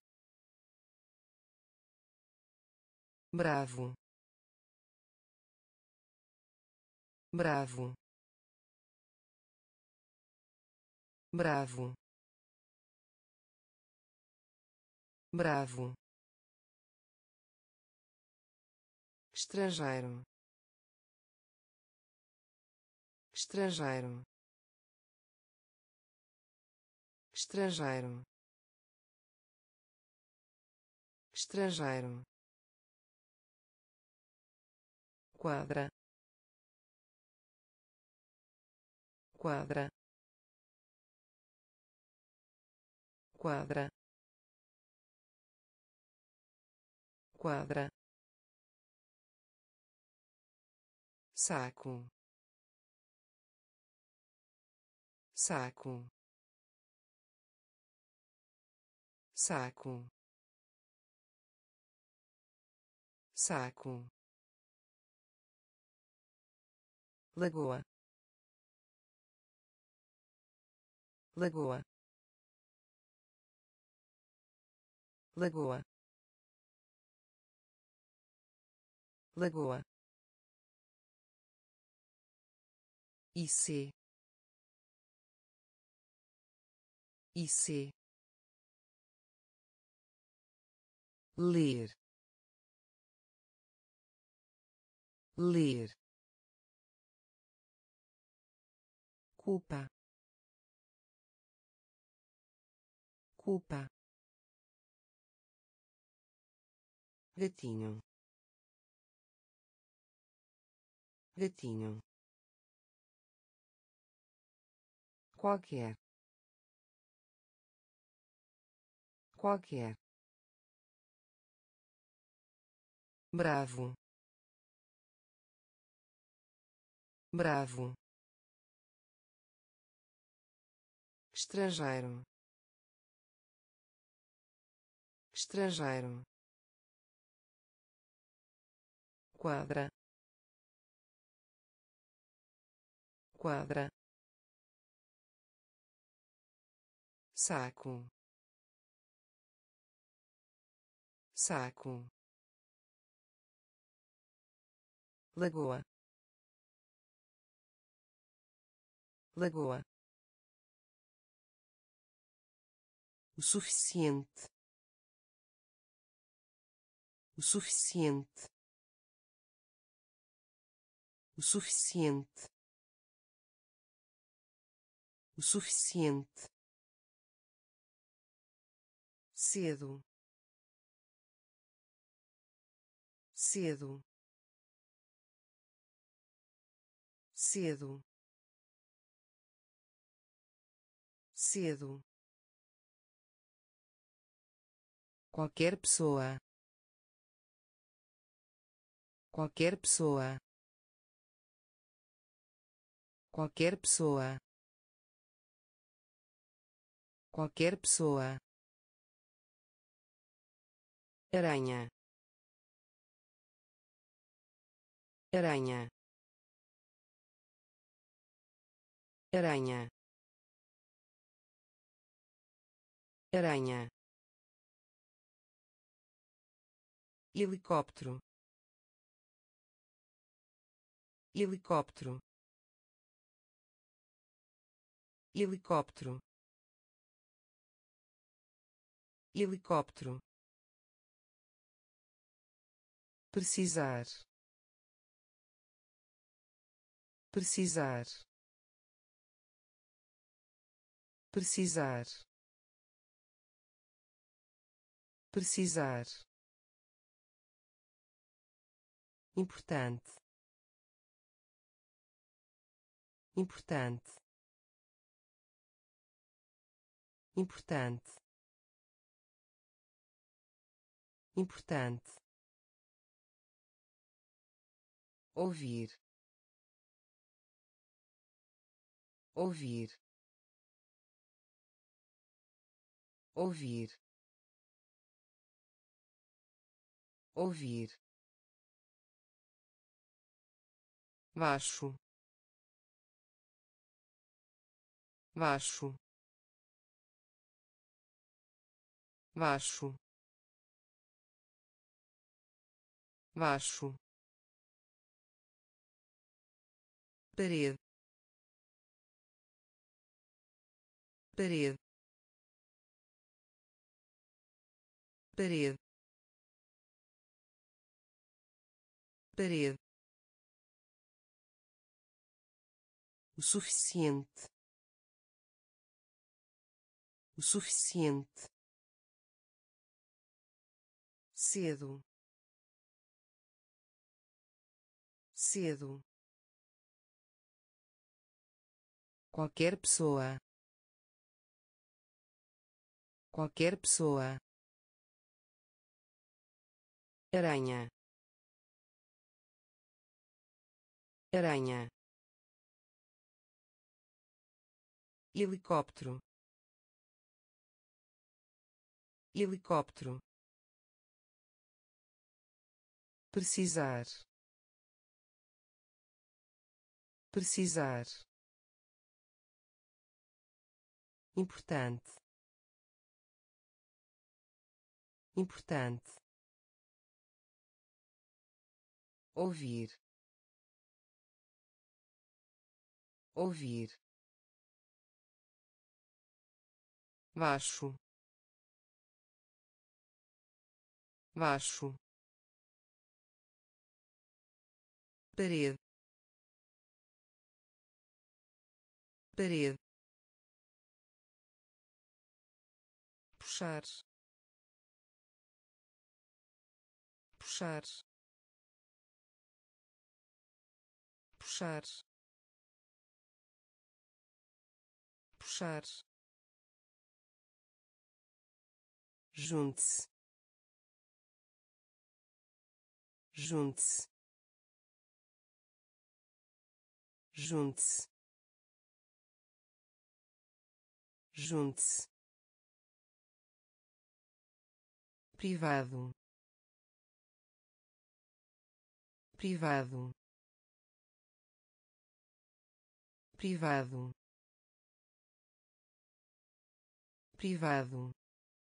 bravo bravo bravo bravo estrangeiro estrangeiro estrangeiro estrangeiro quadra quadra quadra quadra saco saco saco saco lagoa lagoa lagoa lagoa IC IC ler ler culpa culpa gatinho gatinho qualquer qualquer bravo bravo estrangeiro estrangeiro quadra quadra saco saco lagoa lagoa o suficiente o suficiente o suficiente o suficiente cedo cedo cedo cedo qualquer pessoa qualquer pessoa qualquer pessoa qualquer pessoa aranha aranha aranha aranha, helicóptero, helicóptero, helicóptero, helicóptero, precisar, precisar, precisar, precisar, importante, importante, importante, importante, ouvir, ouvir, ouvir, ouvir, baixo, baixo, baixo, baixo, parede, parede, parede, parede, o suficiente, o suficiente, cedo, cedo, qualquer pessoa, qualquer pessoa, aranha, aranha, helicóptero, helicóptero, precisar, precisar, importante, importante, ouvir, ouvir, baixo, baixo, parede, parede, puxar, puxar, puxar, puxar, junte-se, junte-se, junte-se, junte-se, privado, privado, privado, privado,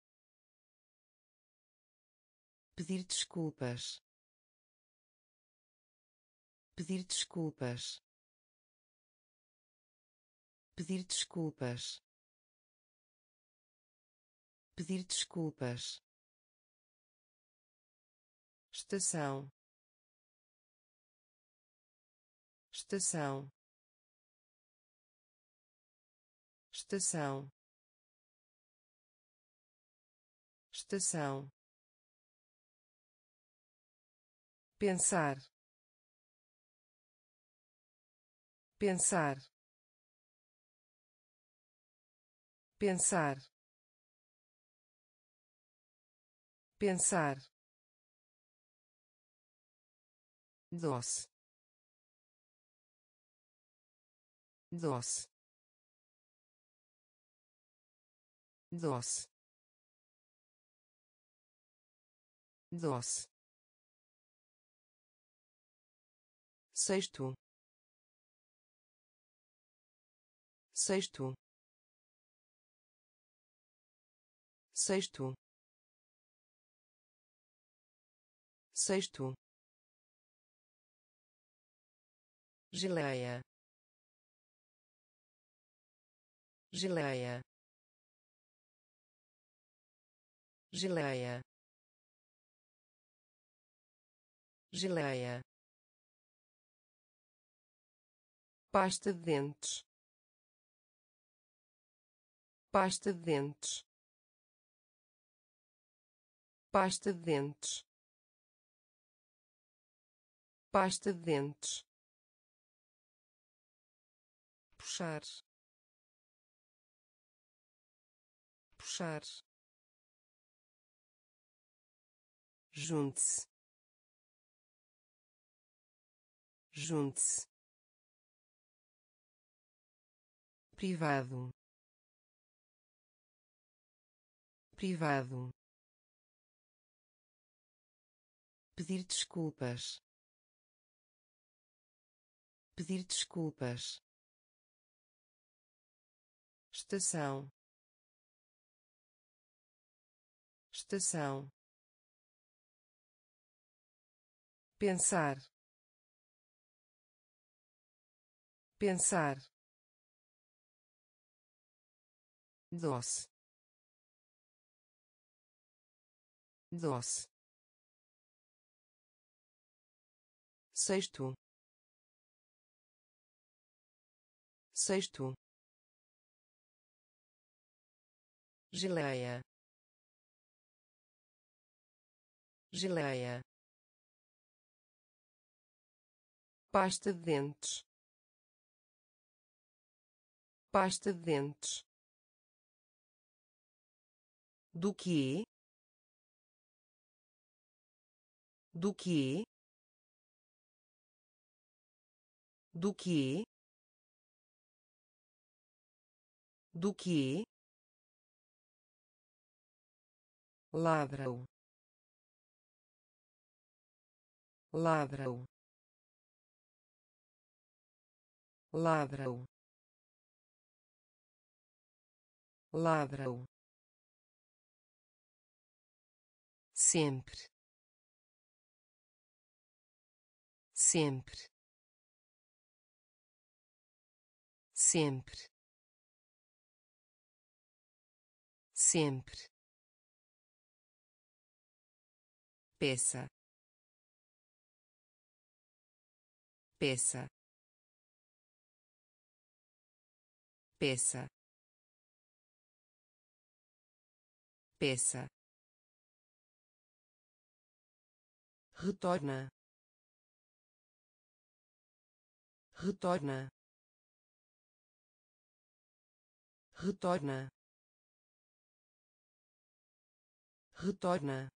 pedir desculpas, pedir desculpas, pedir desculpas, pedir desculpas, estação, estação, estação, estação, pensar, pensar, pensar, pensar, doce, doce, doce, doce, sexto, sexto, sexto, sexto, geleia, geleia, geleia, geleia, pasta de dentes, pasta de dentes, pasta de dentes, pasta de dentes, puxar, puxar, junte-se, junte-se, privado, privado, pedir desculpas, pedir desculpas, estação, estação, pensar, pensar, doce, doce, sexto, sexto, geleia, geleia, pasta de dentes, pasta de dentes, do que, do que, do que, do que, ladra-o, ladra-o, ladra-o, ladra-o, sempre, sempre, sempre, sempre, peça, peça, peça, peça, retorna, retorna, retorna, retorna,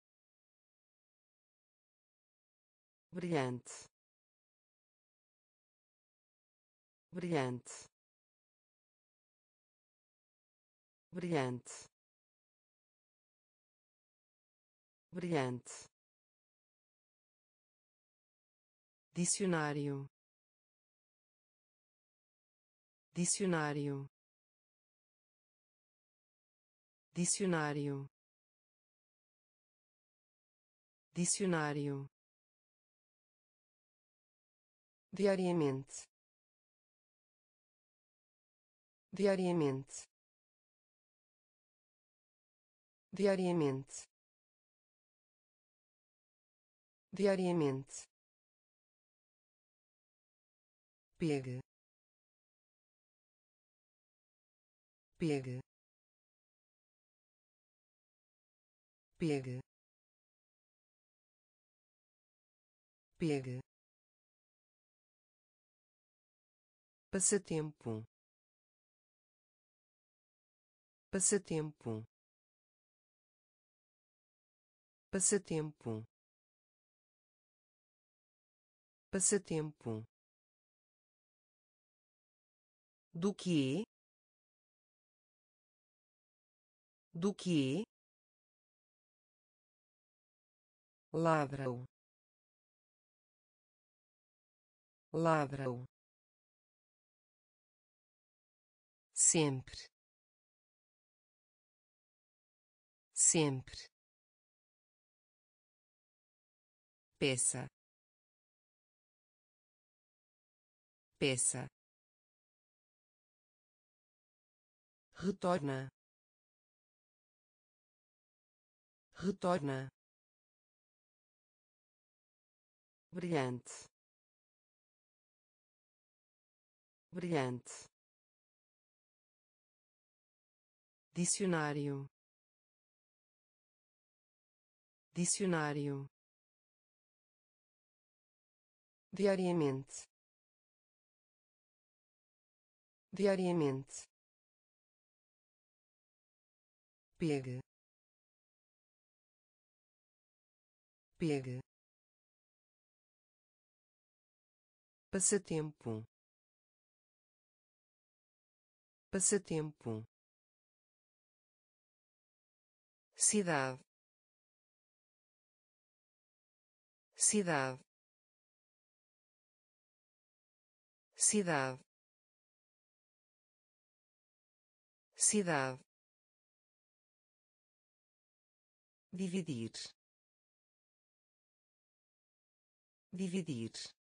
brilhante, brilhante, brilhante, brilhante, dicionário, dicionário, dicionário, dicionário, diariamente, diariamente, diariamente, diariamente, pegue, pegue, pegue, pegue, passatempo, passatempo, passatempo, passatempo, do que, do que, ladra-o, ladra-o, sempre, sempre, peça, peça, retorna, retorna, brilhante, brilhante, dicionário, dicionário, diariamente, diariamente, pegue, pegue, passatempo, passatempo, cidade, cidade, cidade, cidade, dividir, dividir,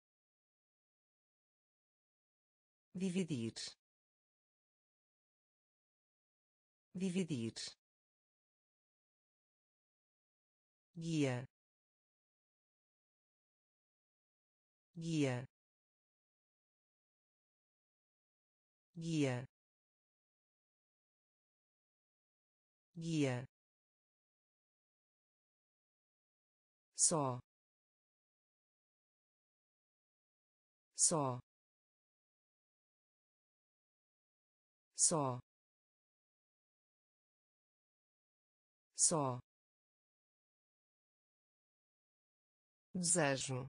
dividir, dividir, guia, guia, guia, guia, só, só, só, só, desejo,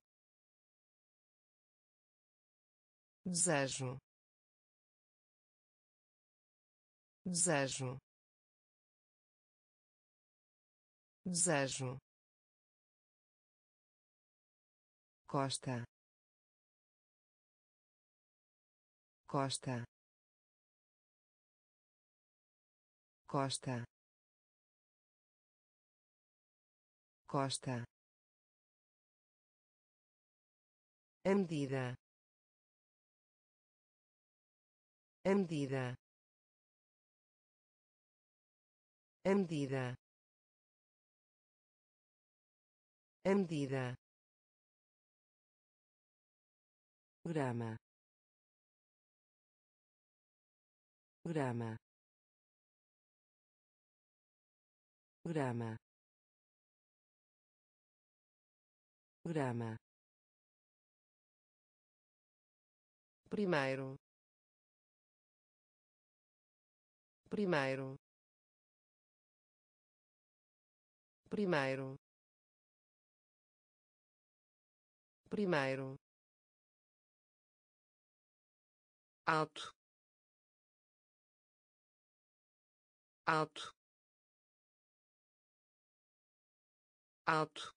desejo, desejo, desejo, costa, costa, costa, costa, a medida, a medida, a medida, a medida, grama, grama, grama, grama, primeiro, primeiro, primeiro, primeiro, alto, alto, alto,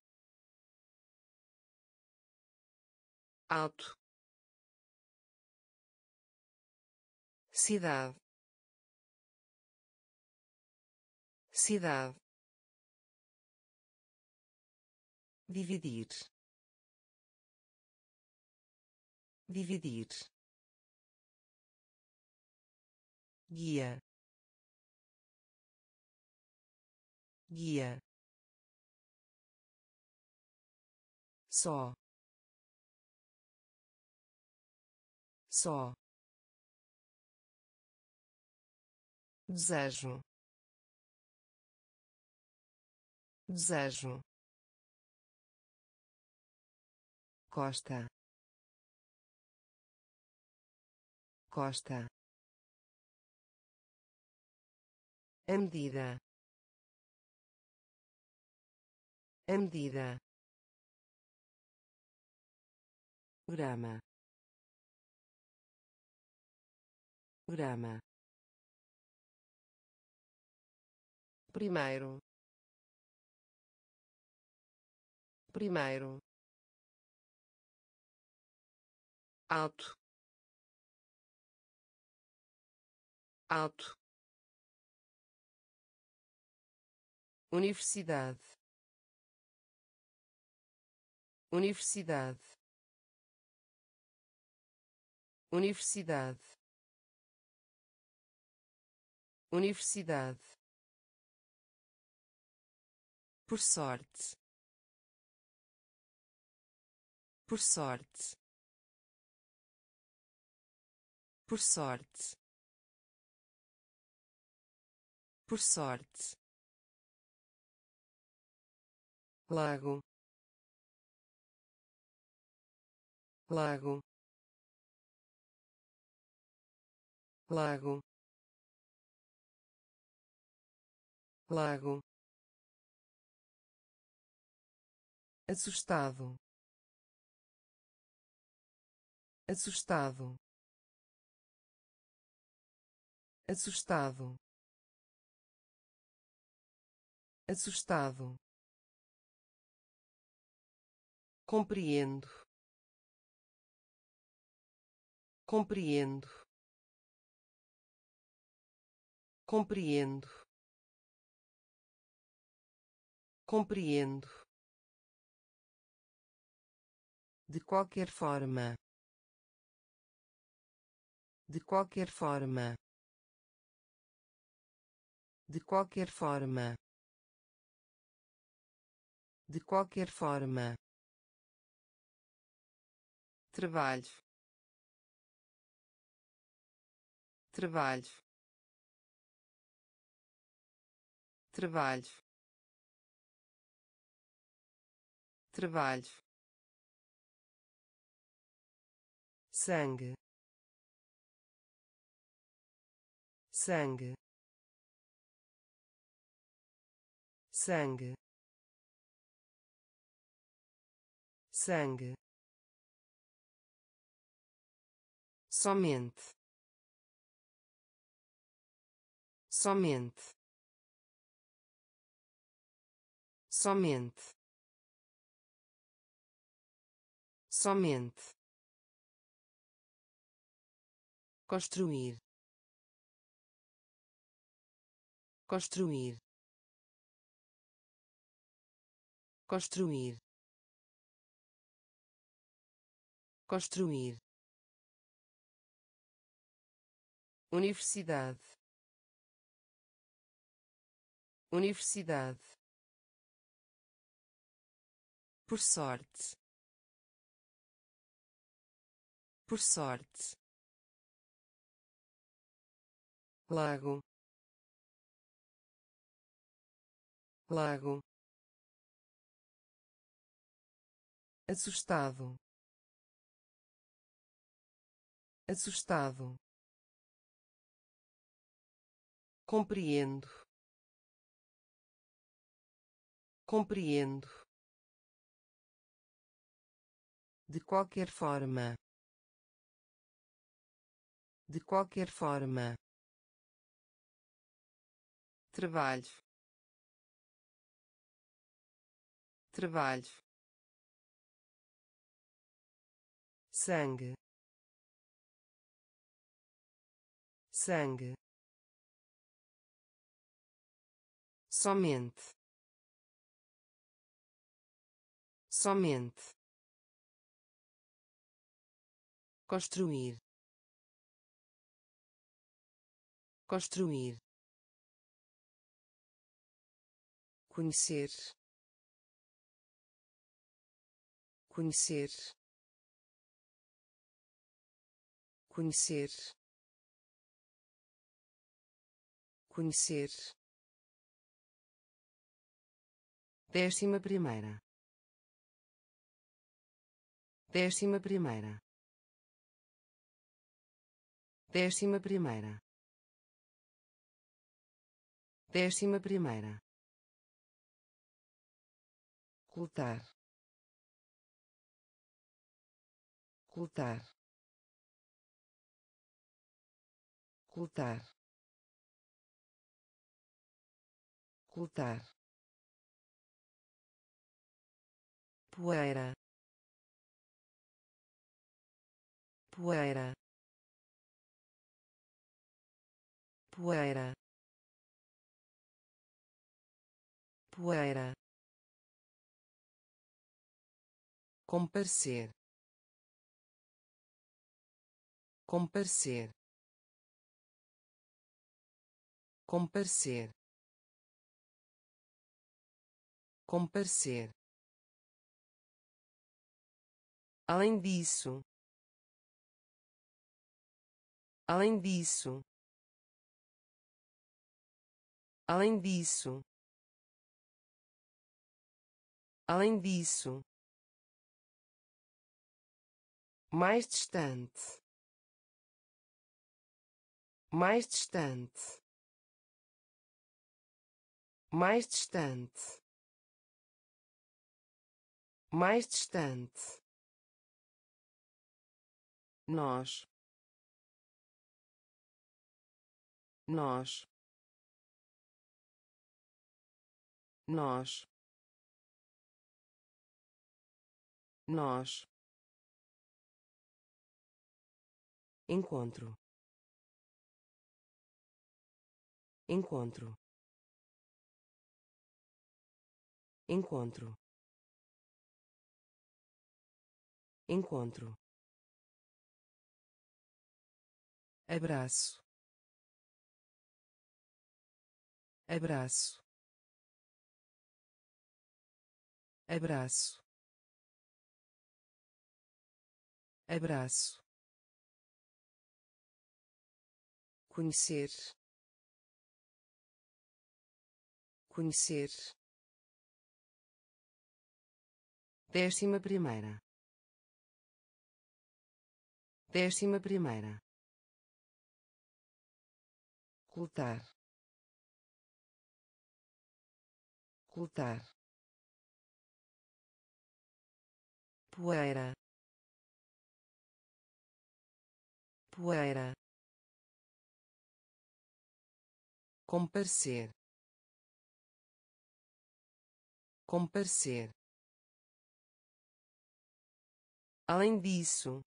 alto, cidade, cidade, dividir, dividir, guia, guia, só, só, desejo, desejo, costa, costa, a medida, a medida, grama, grama, primeiro, primeiro, alto, alto, Universidade. Universidade. Universidade. Universidade. Por sorte. Por sorte. Por sorte. Por sorte. Lago. Lago. Lago. Lago. Assustado. Assustado. Assustado. Assustado. Compreendo. Compreendo. Compreendo. Compreendo. De qualquer forma. De qualquer forma. De qualquer forma. De qualquer forma. Trabalho. Trabalho. Trabalho. Trabalho. Sangue. Sangue. Sangue. Sangue. Somente. Somente. Somente. Somente. Construir. Construir. Construir. Construir. Universidade. Universidade. Por sorte. Por sorte. Lago. Lago. Assustado. Assustado. Compreendo. Compreendo. De qualquer forma. De qualquer forma. Trabalho. Trabalho. Sangue. Sangue. Somente. Somente. Construir. Construir. Conhecer. Conhecer. Conhecer. Conhecer. Décima primeira. Décima primeira. Décima primeira. Décima primeira. Ocultar. Ocultar. Ocultar. Ocultar. Poeira. Poeira. Poeira. poeira, comparecer, comparecer, comparecer, comparecer. Além disso, além disso, além disso, além disso, mais distante, mais distante, mais distante, mais distante. Nós, nós, nós, nós. Encontro, encontro, encontro, encontro. Abraço, abraço, abraço, abraço. Conhecer, conhecer. Décima primeira, décima primeira. Cultar, cultar. Poeira, poeira. Comparecer, comparecer. Além disso,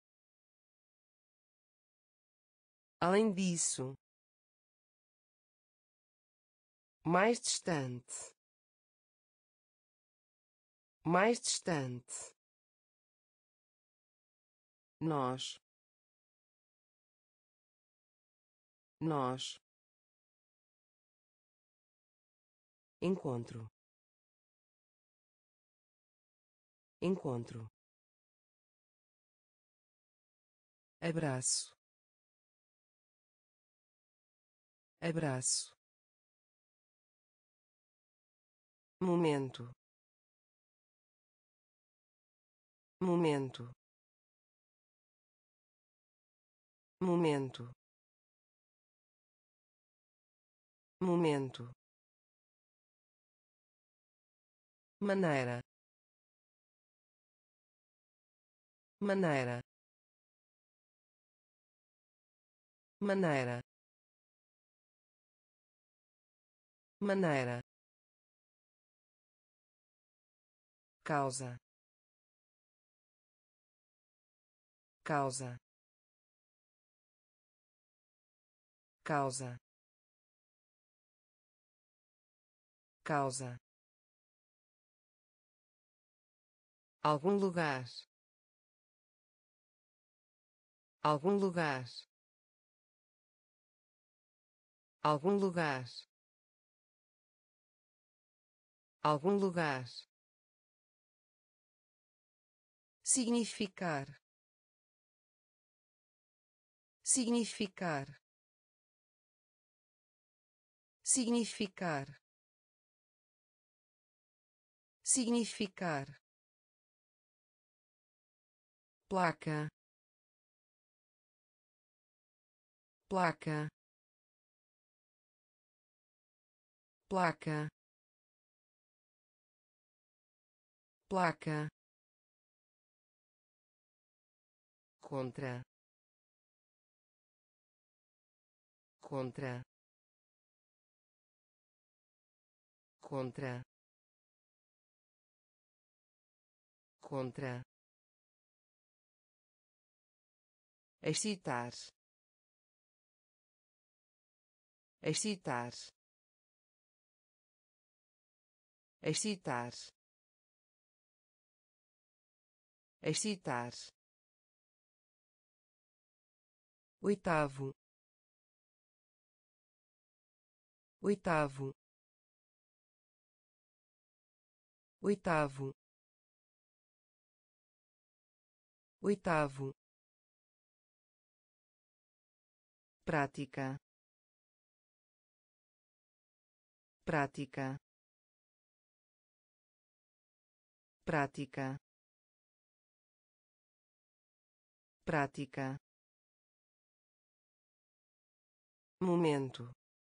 além disso, mais distante, mais distante. Nós, nós. Encontro, encontro. Abraço, abraço. Momento, momento, momento, momento. Maneira, maneira, maneira, maneira. Causa, causa, causa, causa. Algum lugar, algum lugar, algum lugar, algum lugar. Significar, significar, significar, significar. Placa, placa, placa, placa. Contra, contra, contra, contra. Excitar, excitar, excitar, excitar, oitavo, oitavo, oitavo, oitavo, prática, prática, prática, prática, momento,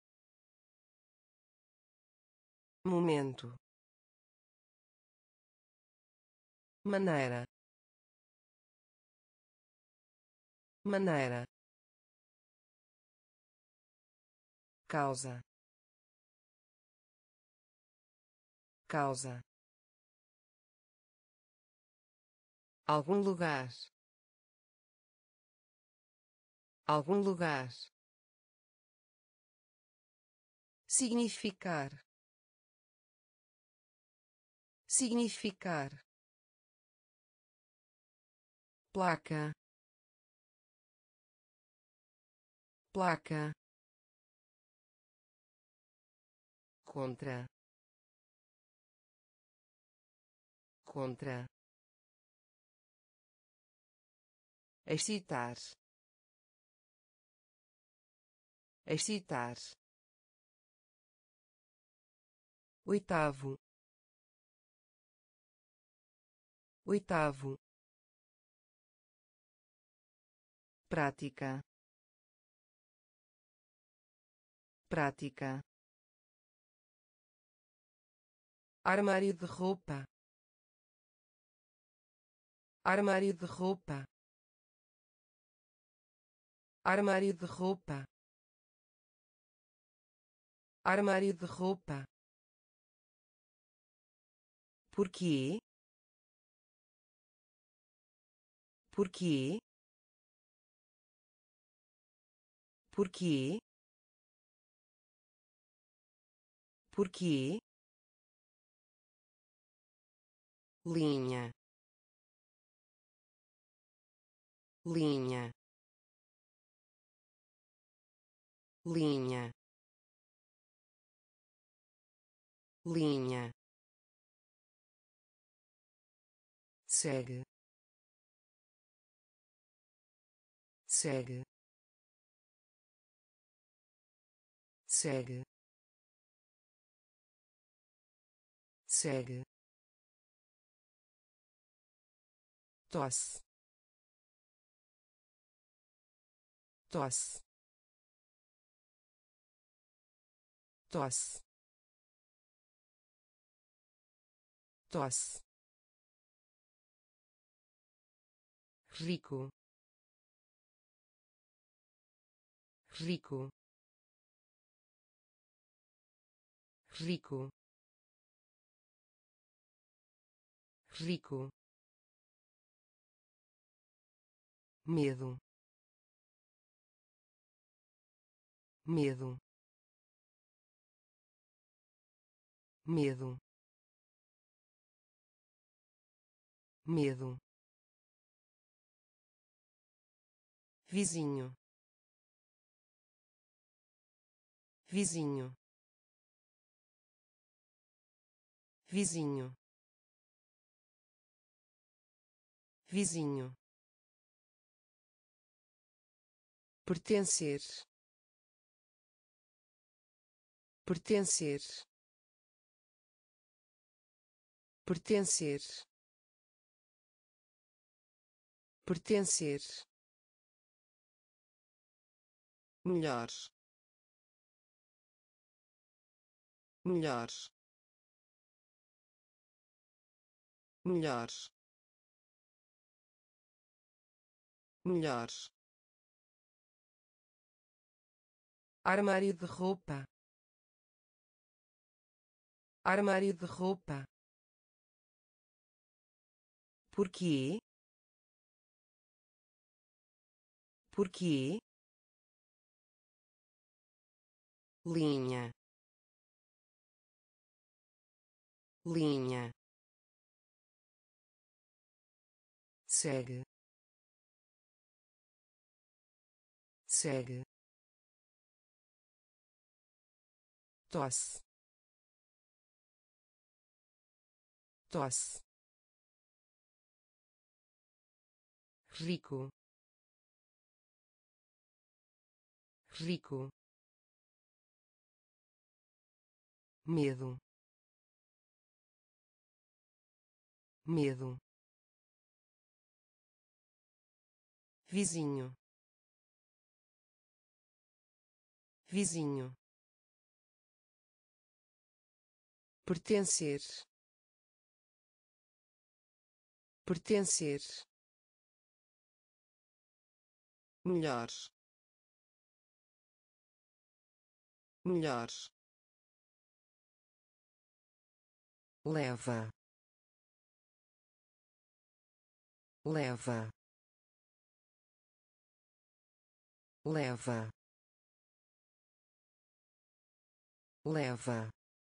momento, maneira, maneira, causa, causa, algum lugar, algum lugar, significar, significar, placa, placa, contra, contra, excitar, excitar, oitavo, oitavo, prática, prática, armário de roupa, armário de roupa, armário de roupa, armário de roupa, porquê, porquê, porquê, porquê, linha, linha, linha, linha, segue, segue, segue, segue, tosse, tosse, tosse, tosse, rico, rico, rico, rico, medo, medo, medo, medo, vizinho, vizinho, vizinho, vizinho, pertencer, pertencer, pertencer, pertencer, melhor, melhor, melhor, melhor, armário de roupa, armário de roupa, porquê, porquê, linha, linha, segue, segue, tosse, tosse, rico, rico, medo, medo, vizinho, vizinho, pertencer, pertencer, melhor, melhor, leva, leva, leva, leva,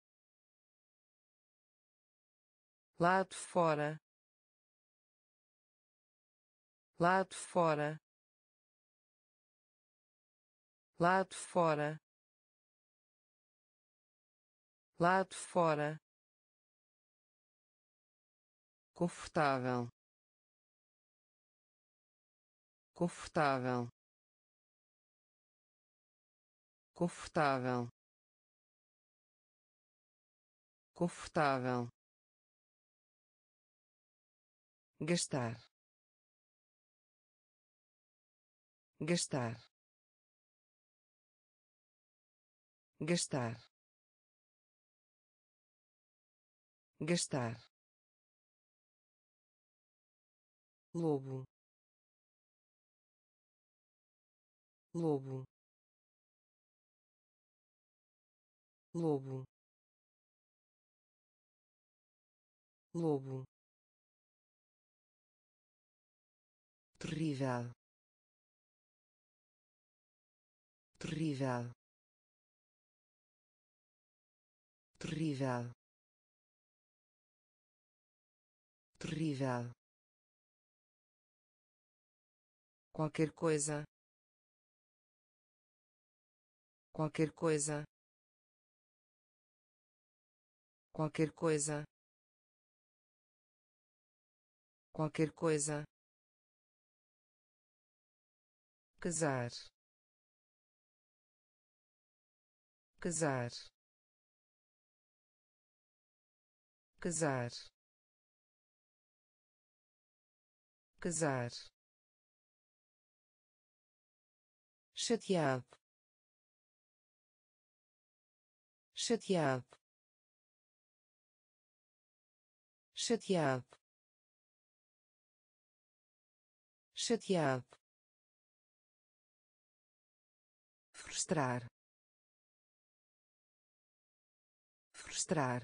lado fora, lado fora, lado fora, lado fora, confortável, confortável, confortável, confortável, gastar, gastar, gastar, gastar, lobo, lobo, lobo, lobo, terrível, terrível, terrível, terrível, qualquer coisa, qualquer coisa, qualquer coisa, qualquer coisa, casar, casar, casar, casar, chateado, chateado, chateado, chateado, frustrar, frustrar,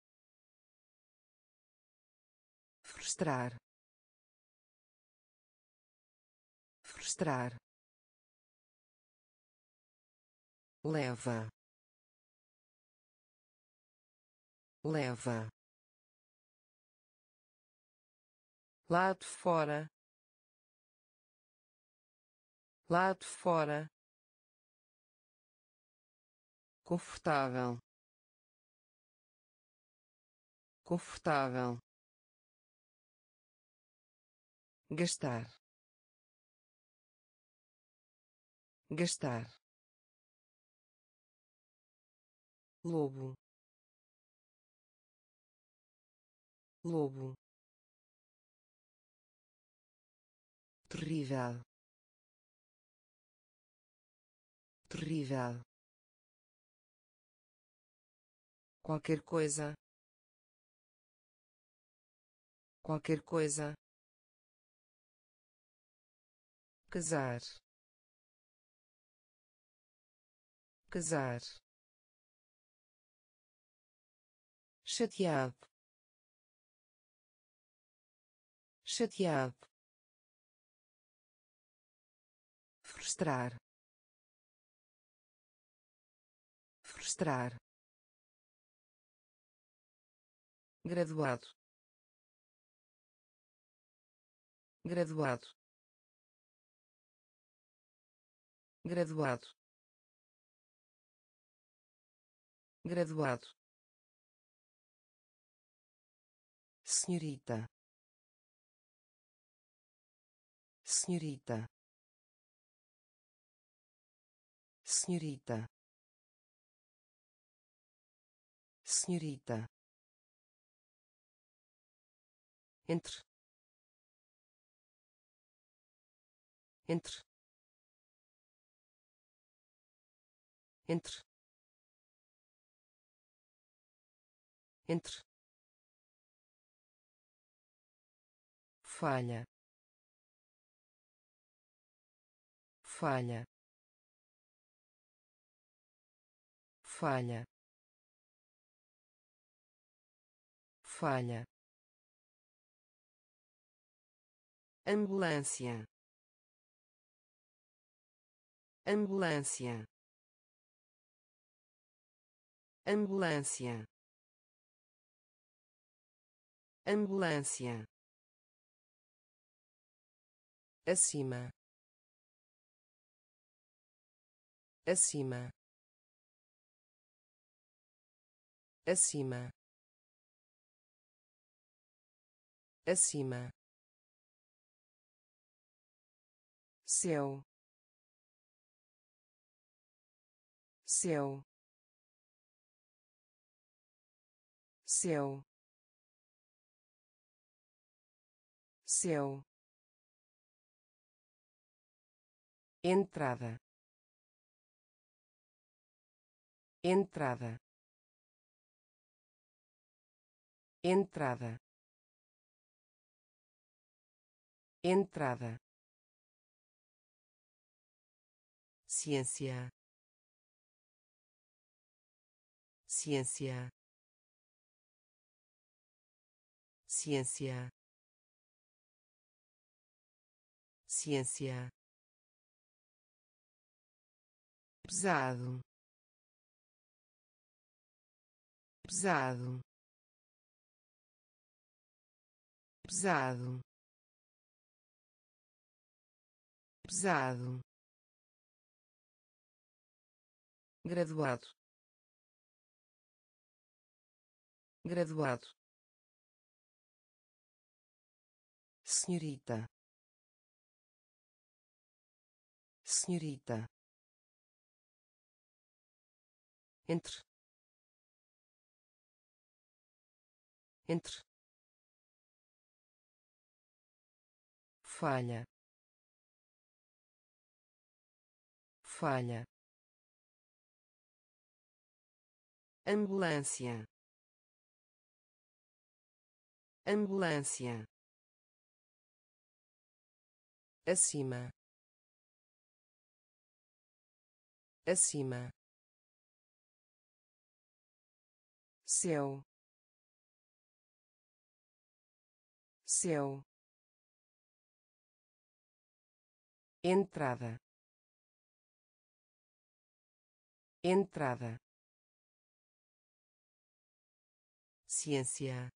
frustrar, frustrar, leva, leva, lado fora, lado fora, confortável, confortável, gastar, gastar, lobo, lobo, terrível, terrível, qualquer coisa, qualquer coisa, casar, casar, chateado, chateado, frustrar, frustrar, graduado, graduado, graduado, graduado, senhorita, senhorita, senhorita, senhorita, entre, entre, entre, entre, falha, falha, falha, falha, ambulância, ambulância, ambulância, ambulância, acima, acima, acima, acima, céu, céu, céu, céu, entrada, entrada, entrada, entrada, ciência, ciência, ciência, ciência, pesado, pesado, pesado, pesado, graduado, graduado, senhorita, senhorita, entre, entre, falha, falha, ambulância, ambulância, acima, acima, céu, céu, entrada, entrada, ciência,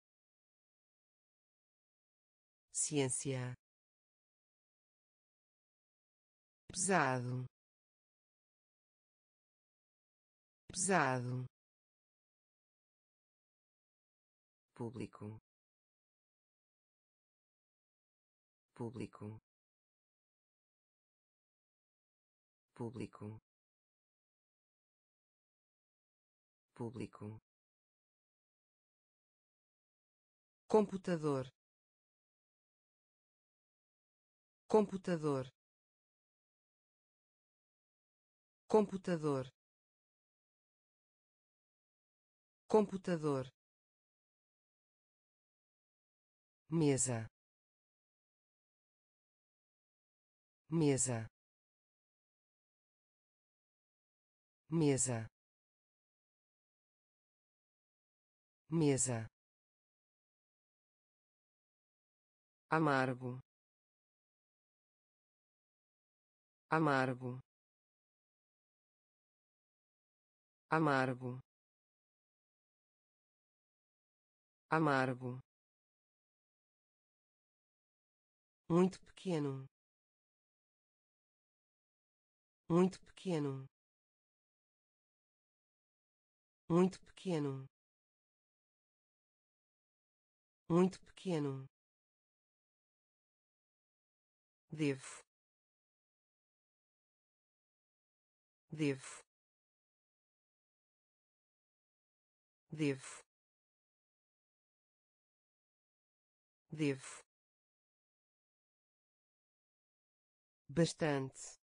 ciência, pesado, pesado, público, público, público, público, computador, computador, computador, computador, mesa, mesa, mesa, mesa, amargo, amargo, amargo, amargo, muito pequeno, muito pequeno, muito pequeno, muito pequeno, devo, devo, devo, devo, bastante,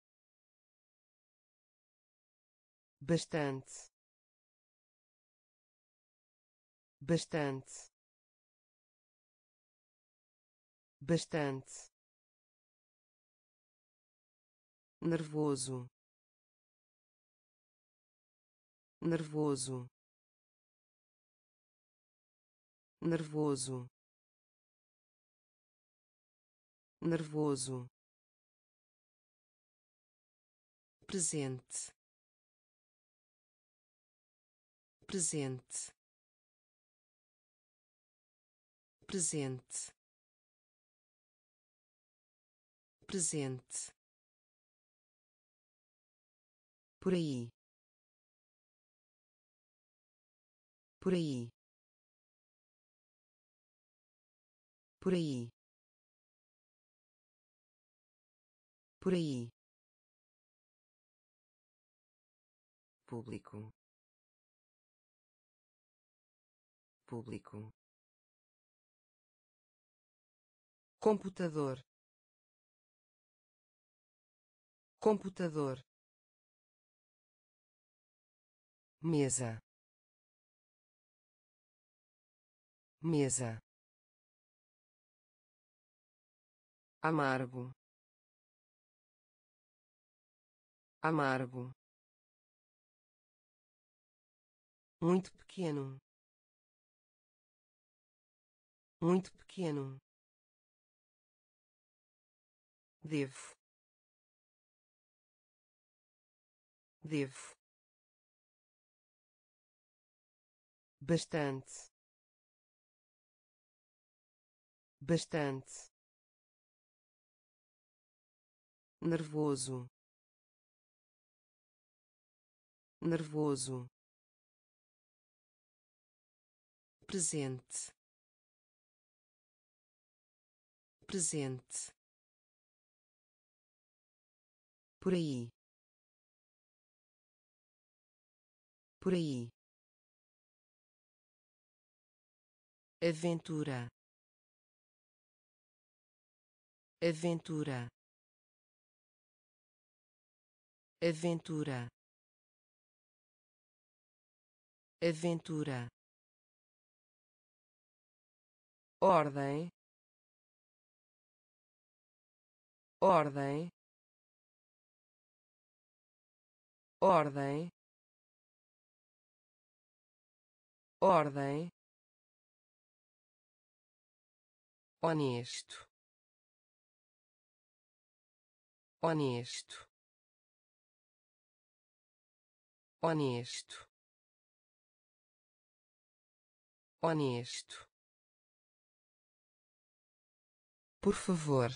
bastante, bastante, bastante, nervoso, nervoso, nervoso, nervoso, presente, presente, presente, presente, por aí, por aí, por aí, por aí, público, público, computador, computador, mesa, mesa, amargo, amargo, muito pequeno, muito pequeno, devo, devo, bastante, bastante, nervoso, nervoso, presente, presente, por aí, por aí, aventura, aventura, aventura, aventura, ordem, ordem, ordem, ordem, honesto, honesto, honesto, honesto, por favor,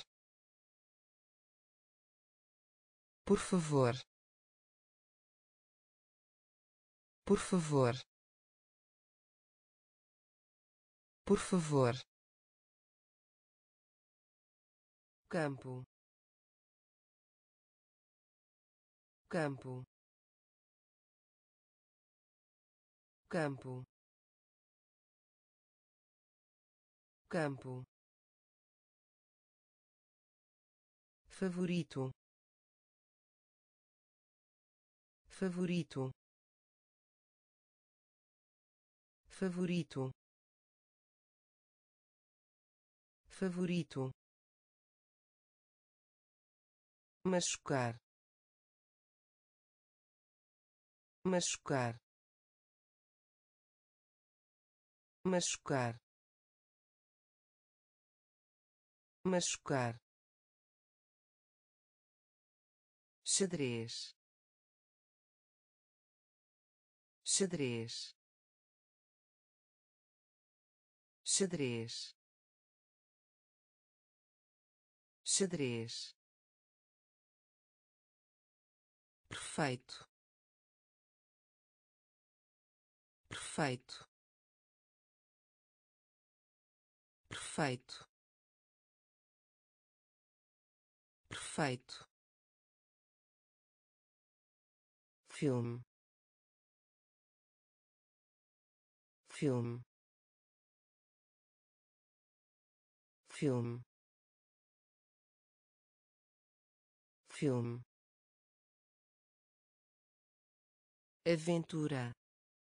por favor, por favor, por favor, campo, campo, campo, campo, favorito, favorito, favorito, favorito, machucar, machucar, machucar, machucar, xadrez, xadrez, xadrez, xadrez, perfeito, perfeito, perfeito, perfeito, filme, filme, filme, filme, aventura,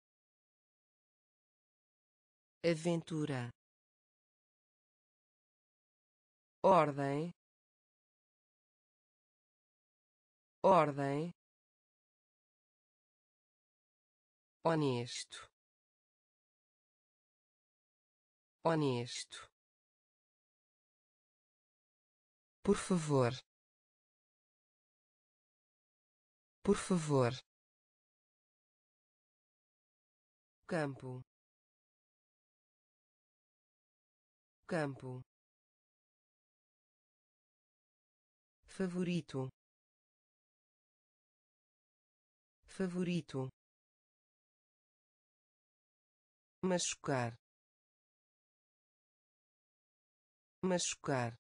aventura, ordem, ordem, honesto, honesto, por favor, por favor, campo, campo, favorito, favorito, machucar, machucar,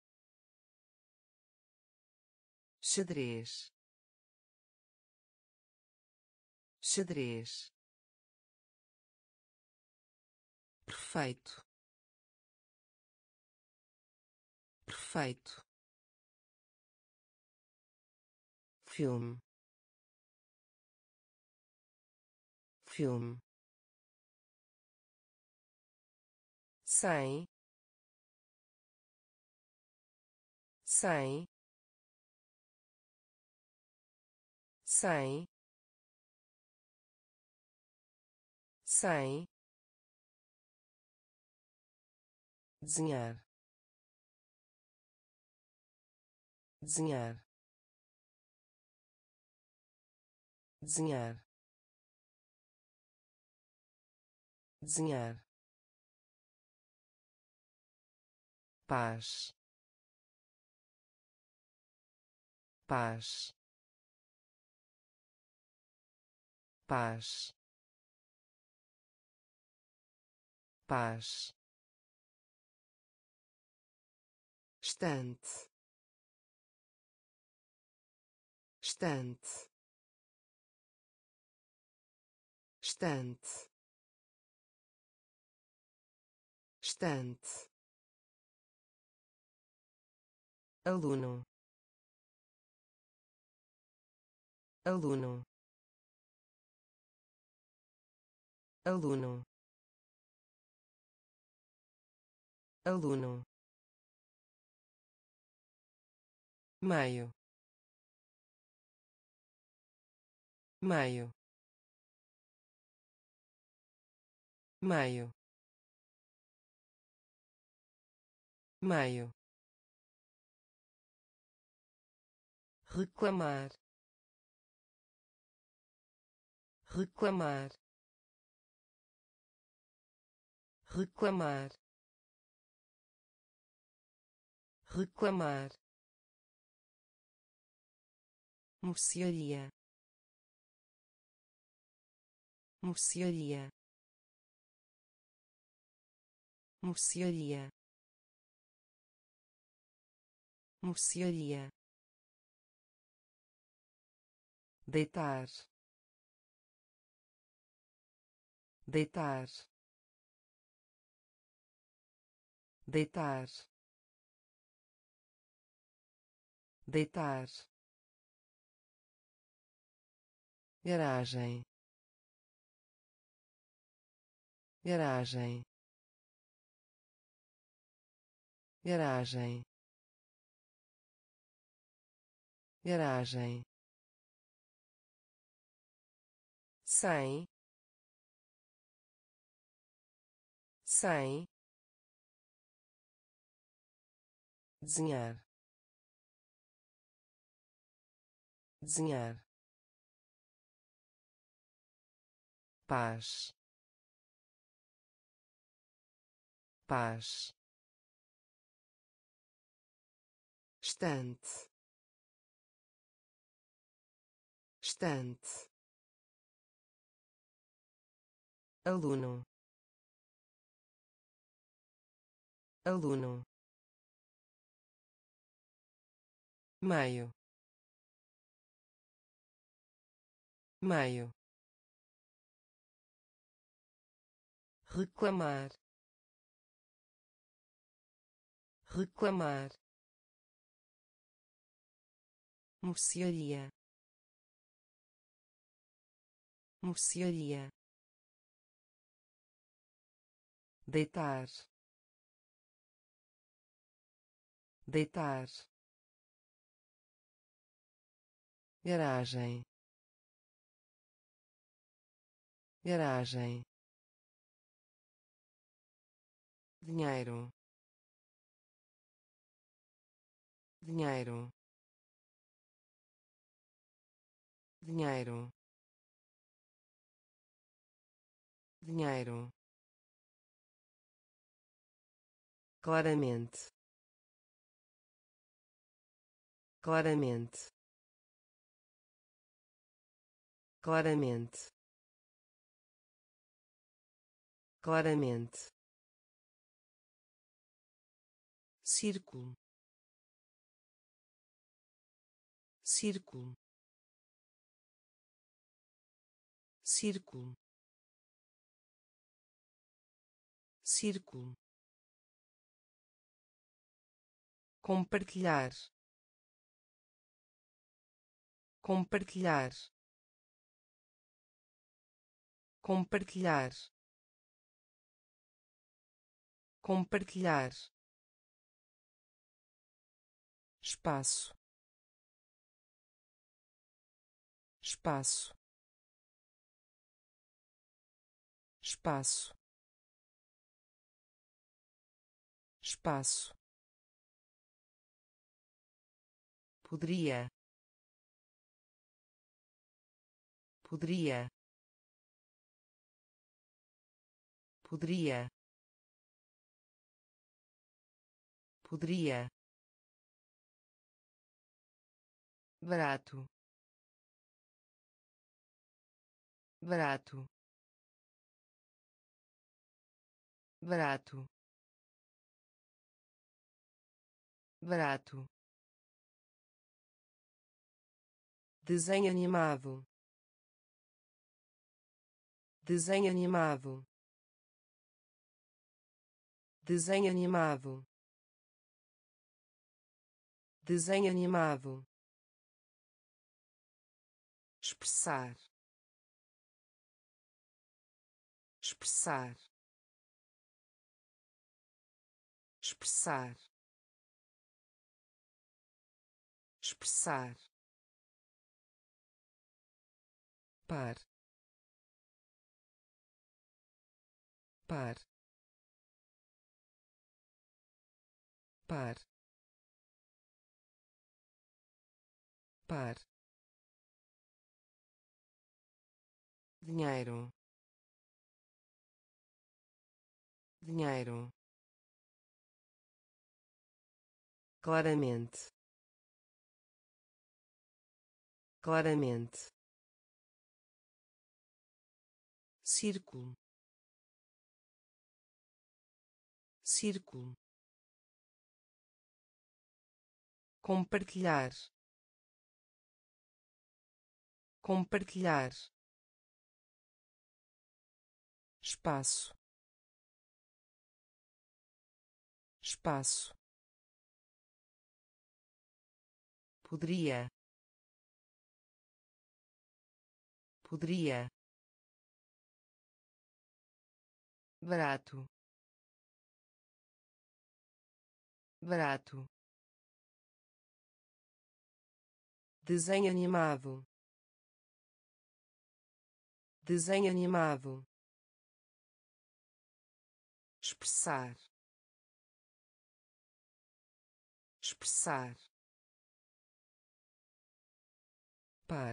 xadrez, xadrez, perfeito, perfeito, filme, filme, cem, cem, cem, cem, desenhar, desenhar, desenhar, desenhar, paz, paz, paz, paz, estante, estante, estante, estante, aluno, aluno, aluno, aluno, maio, maio, maio, maio, reclamar, reclamar, reclamar, reclamar, mercearia, mercearia, mercearia, mercearia, deitar, deitar, deitar, deitar, garagem, garagem, garagem, garagem, cem, cem, desenhar, desenhar, paz, paz, estante, estante, aluno, aluno, meio, meio, reclamar, reclamar, mercearia, mercearia, deitar, deitar, garagem, garagem, dinheiro, dinheiro, dinheiro, dinheiro, claramente, claramente, claramente, claramente, círculo, círculo, círculo, círculo, compartilhar, compartilhar, compartilhar, compartilhar, espaço, espaço, espaço, espaço, poderia, poderia, poderia, poderia, barato, barato, barato, barato, desenho animado, desenho animado, desenho animado, desenho animado, expressar, expressar, expressar, expressar, par, par, par, par, dinheiro, dinheiro, claramente, claramente, círculo, círculo, compartilhar, compartilhar, espaço, espaço, poderia, poderia, barato, barato, desenho animado, desenho animado, expressar, expressar, par,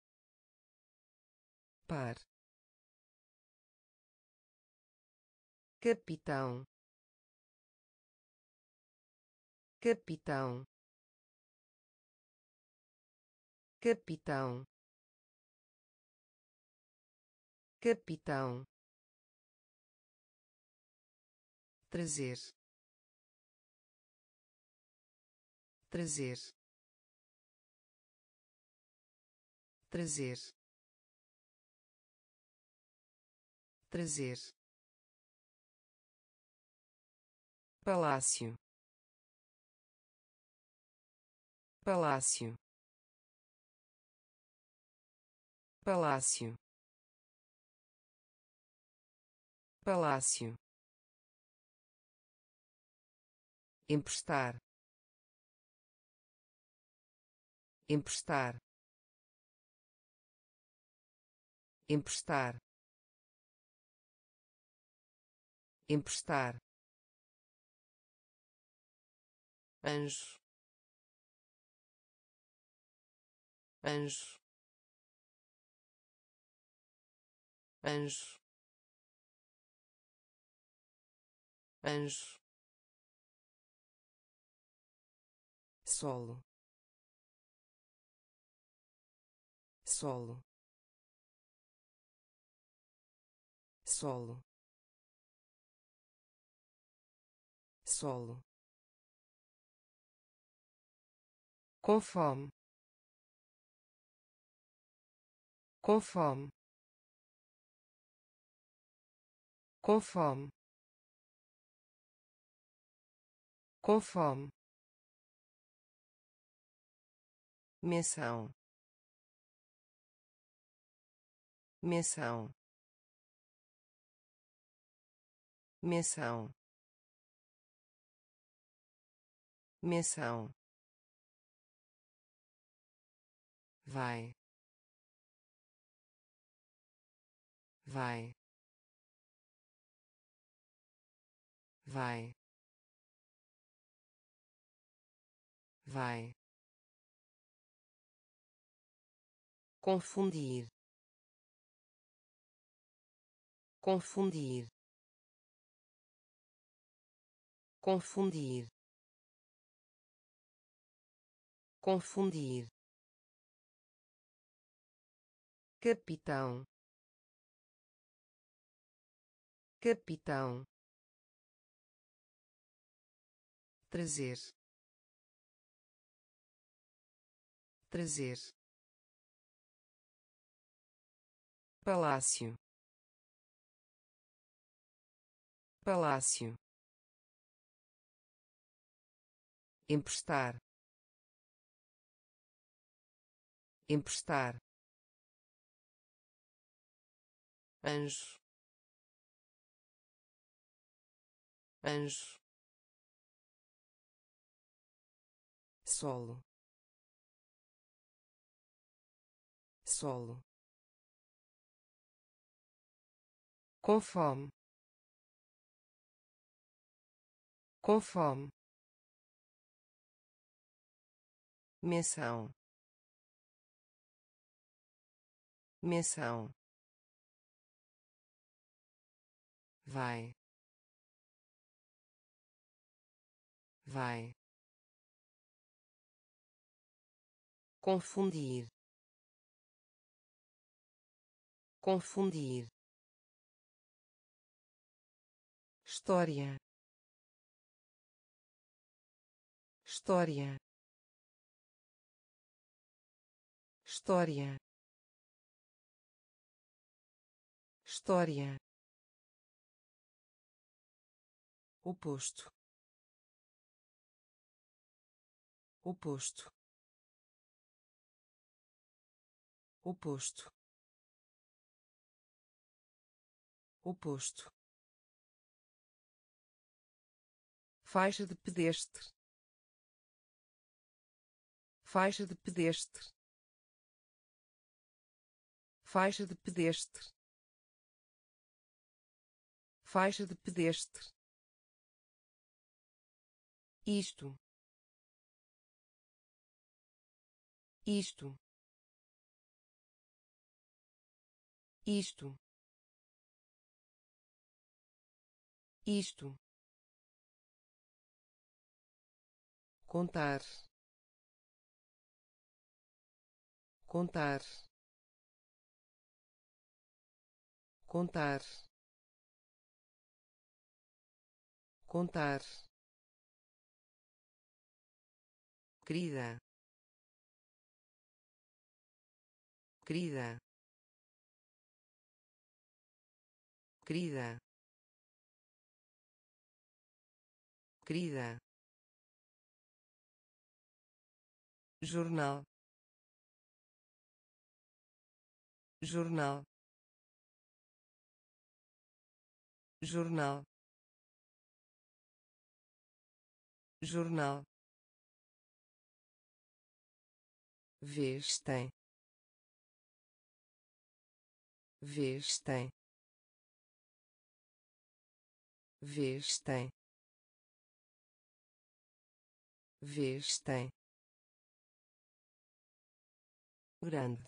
par, capitão, capitão, capitão, capitão, trazer, trazer, trazer, trazer, palácio, palácio, palácio, palácio, emprestar, emprestar, emprestar, emprestar, anjo, anjo, anjo, anjo, solo, solo, solo, solo, com fome, com fome, com fome, com fome, menção, menção, menção, menção, vai, vai, vai, vai, confundir, confundir, confundir, confundir, capitão, capitão, trazer, trazer, palácio, palácio, emprestar, emprestar, anjo, anjo, solo, solo, com fome, com fome, menção, menção, vai, vai, confundir, confundir, história, história, história, história, oposto, oposto, oposto, oposto, faixa de pedestre, faixa de pedestre, faixa de pedestre, faixa de pedestre, isto, isto, isto, isto, contar, contar, contar, contar, querida, querida, querida, querida, jornal, jornal, jornal, jornal, vez tem, vez tem, vez tem, vez tem, grande,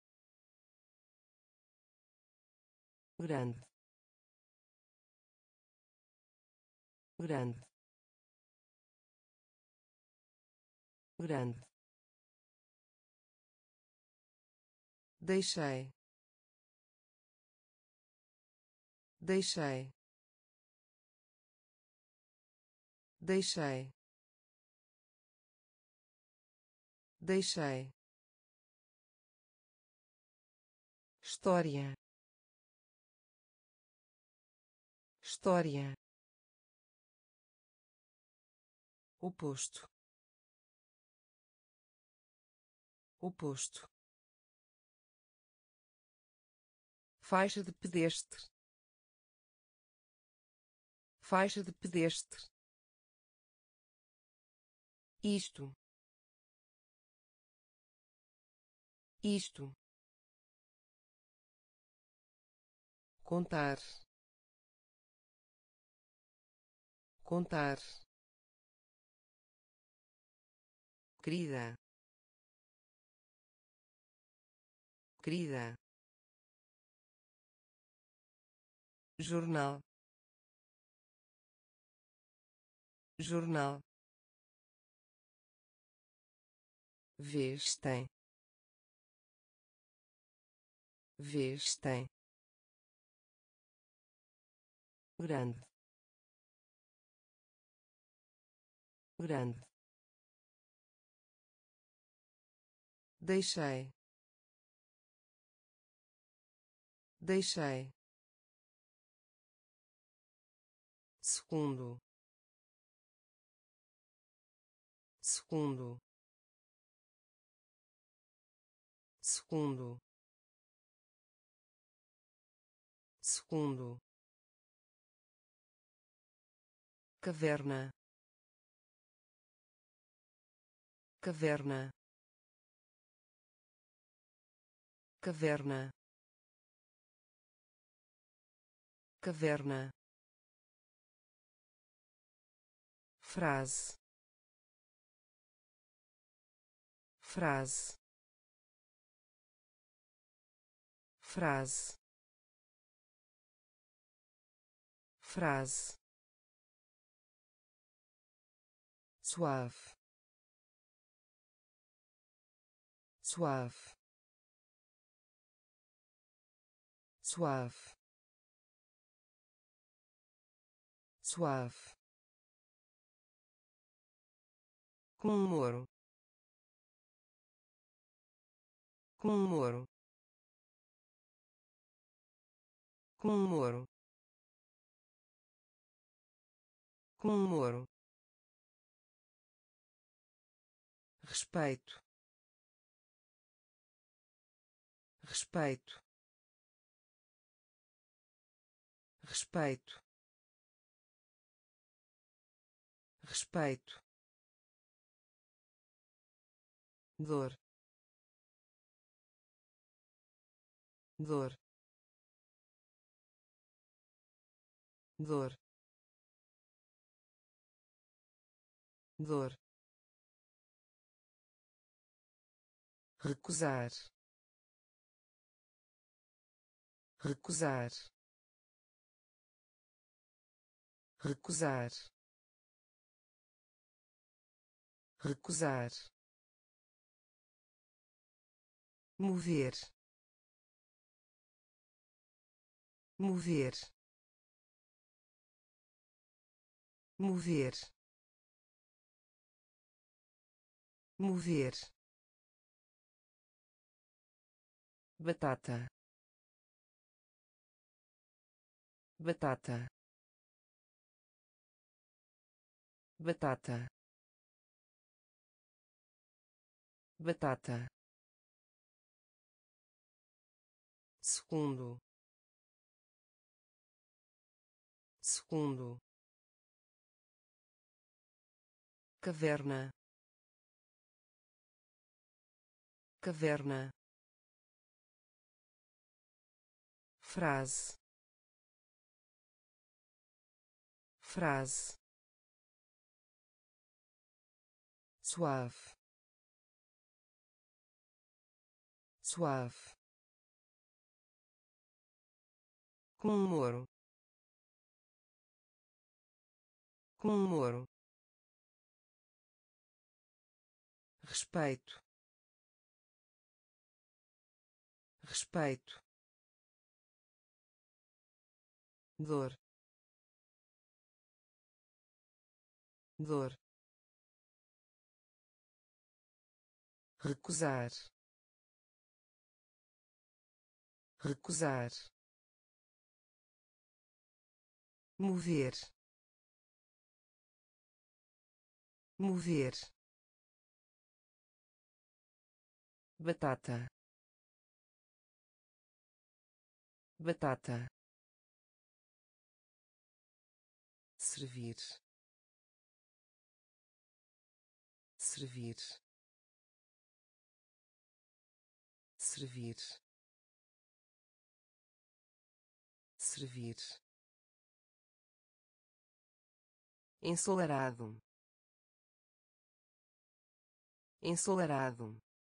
grande, grande, grande, deixei, deixei, deixei, deixei, história, história, oposto, oposto, faixa de pedestre, faixa de pedestre, isto, isto, contar, contar, querida, querida, jornal, jornal, vez tem, vez tem, grande, grande, deixei, deixei, segundo, segundo, segundo, segundo, caverna, caverna, caverna, caverna, frase, frase, frase, frase, suave, suave, suave, suave, comemoro, comemoro, comemoro, comemoro, respeito, respeito, respeito, respeito, dor, dor, dor, dor, recusar, recusar, recusar, recusar, mover, mover, mover, mover, batata, batata, batata, batata, segundo, segundo, caverna, caverna, frase, frase, suave, suave, com humor, com humor, respeito, respeito, dor, dor, recusar, recusar, mover, mover, batata, batata, servir, servir, servir, servir, ensolarado, ensolarado,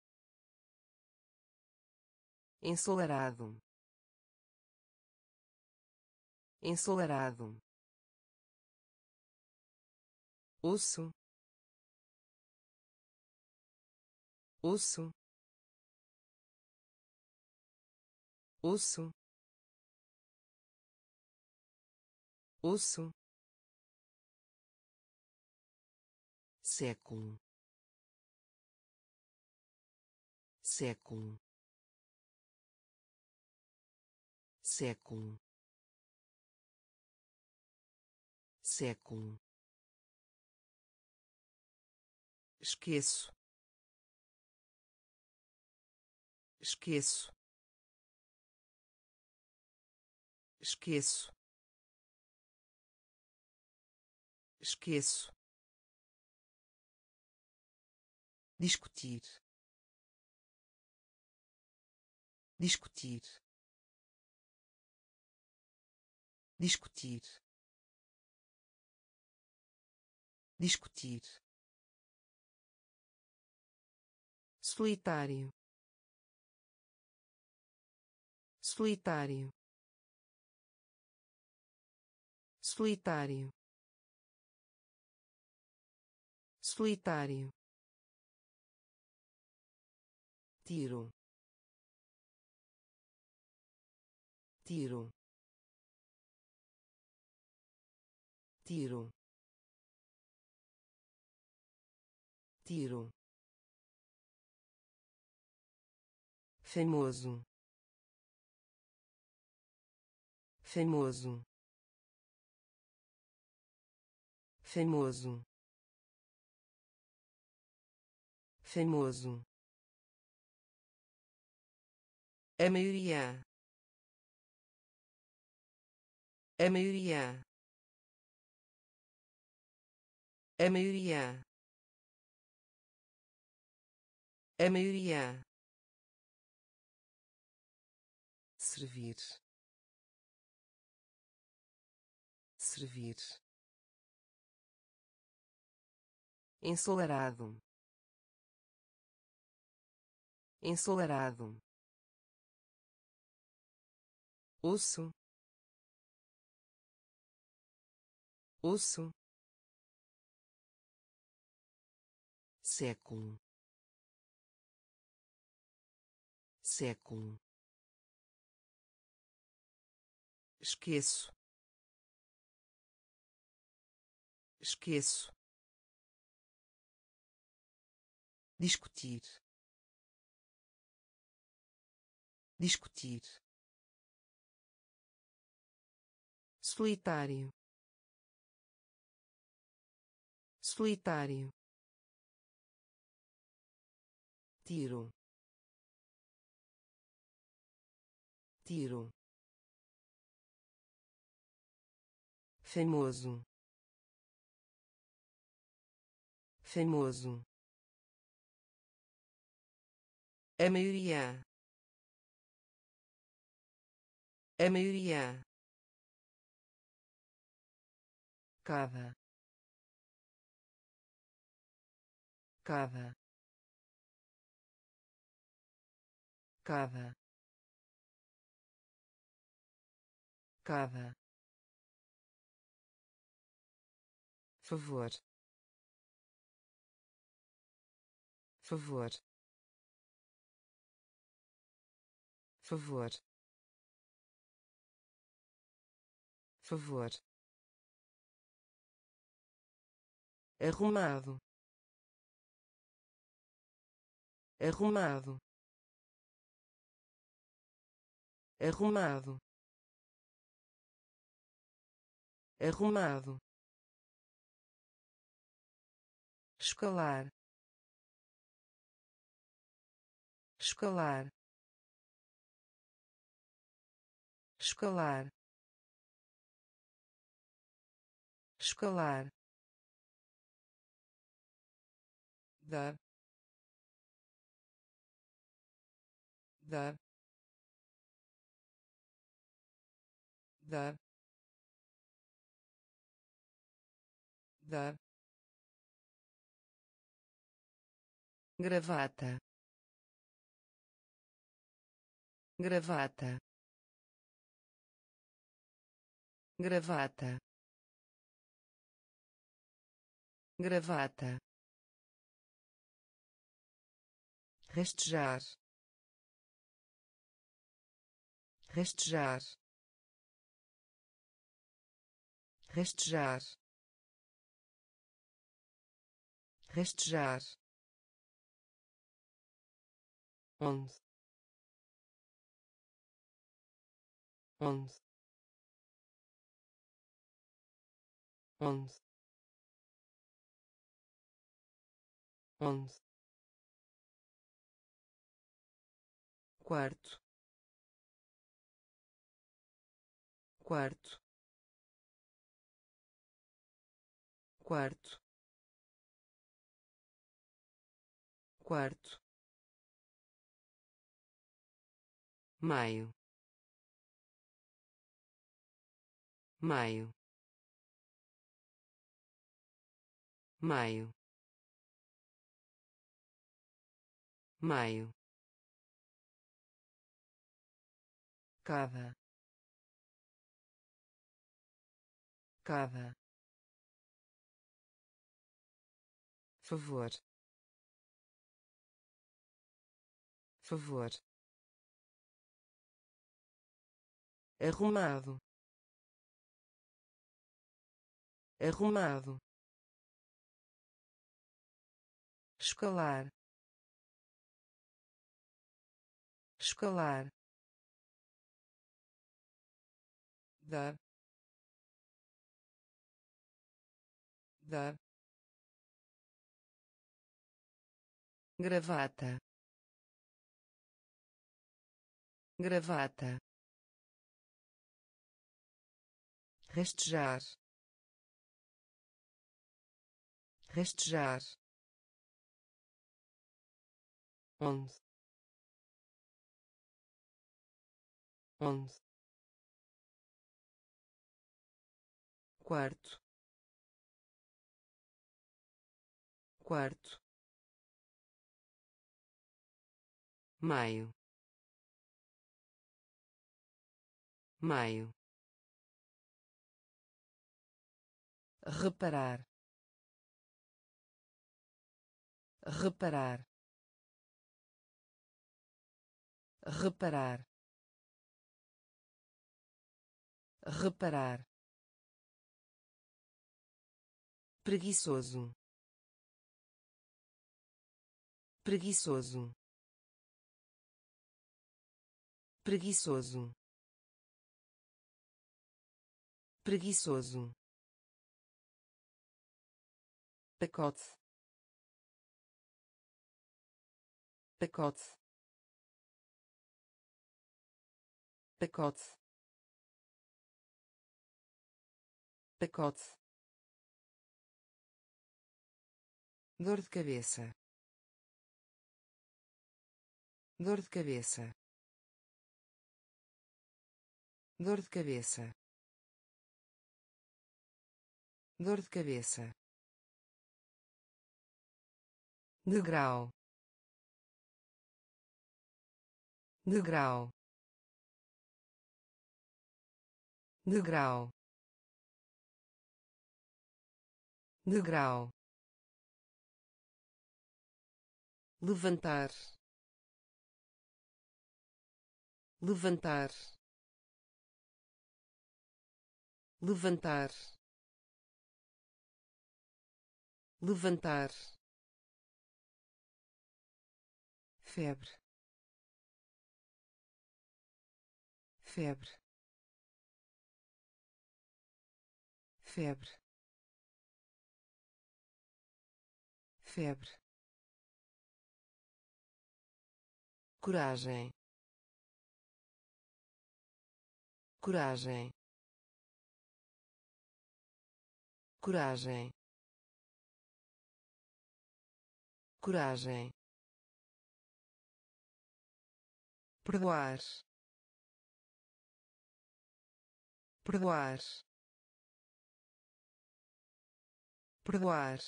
ensolarado, ensolarado, osso, osso, osso, osso, século, século, século, século, esqueço, esqueço, esqueço, esqueço, discutir, discutir, discutir, discutir, solitário, solitário, solitário, solitário, tiro, tiro, tiro, tiro, famoso, famoso, famoso, famoso, a maioria, a maioria, a maioria, a maioria, servir, servir, ensolarado, ensolarado, osso, osso, século, século, esqueço, esqueço, discutir, discutir, solitário, solitário, tiro, tiro, famoso, famoso, a maioria, a maioria, cada, cada, cada, cada, favor, favor, favor, favor, arrumado, arrumado, arrumado, arrumado, escalar, escalar, escalar, escalar, dar, dar, dar, dar, gravata, gravata, gravata, gravata, rastejar, rastejar, rastejar, rastejar, onde, onde, onde, onde, quarto, quarto, quarto, quarto, maio, maio, maio, maio, cada, cada, favor, favor, arrumado, arrumado, escalar, escalar, dar, dar, gravata, gravata, rastejar, rastejar, onde, onde, quarto, quarto, maio, maio, reparar, reparar, reparar, reparar, preguiçoso, preguiçoso, preguiçoso, preguiçoso, pacote, pacote, pacote, pacote, dor de cabeça, dor de cabeça, dor de cabeça, dor de cabeça, degrau, degrau, degrau, degrau, levantar, levantar, levantar, levantar, febre, febre, febre, febre, coragem, coragem, coragem, coragem, perdoar, perdoar, perdoar,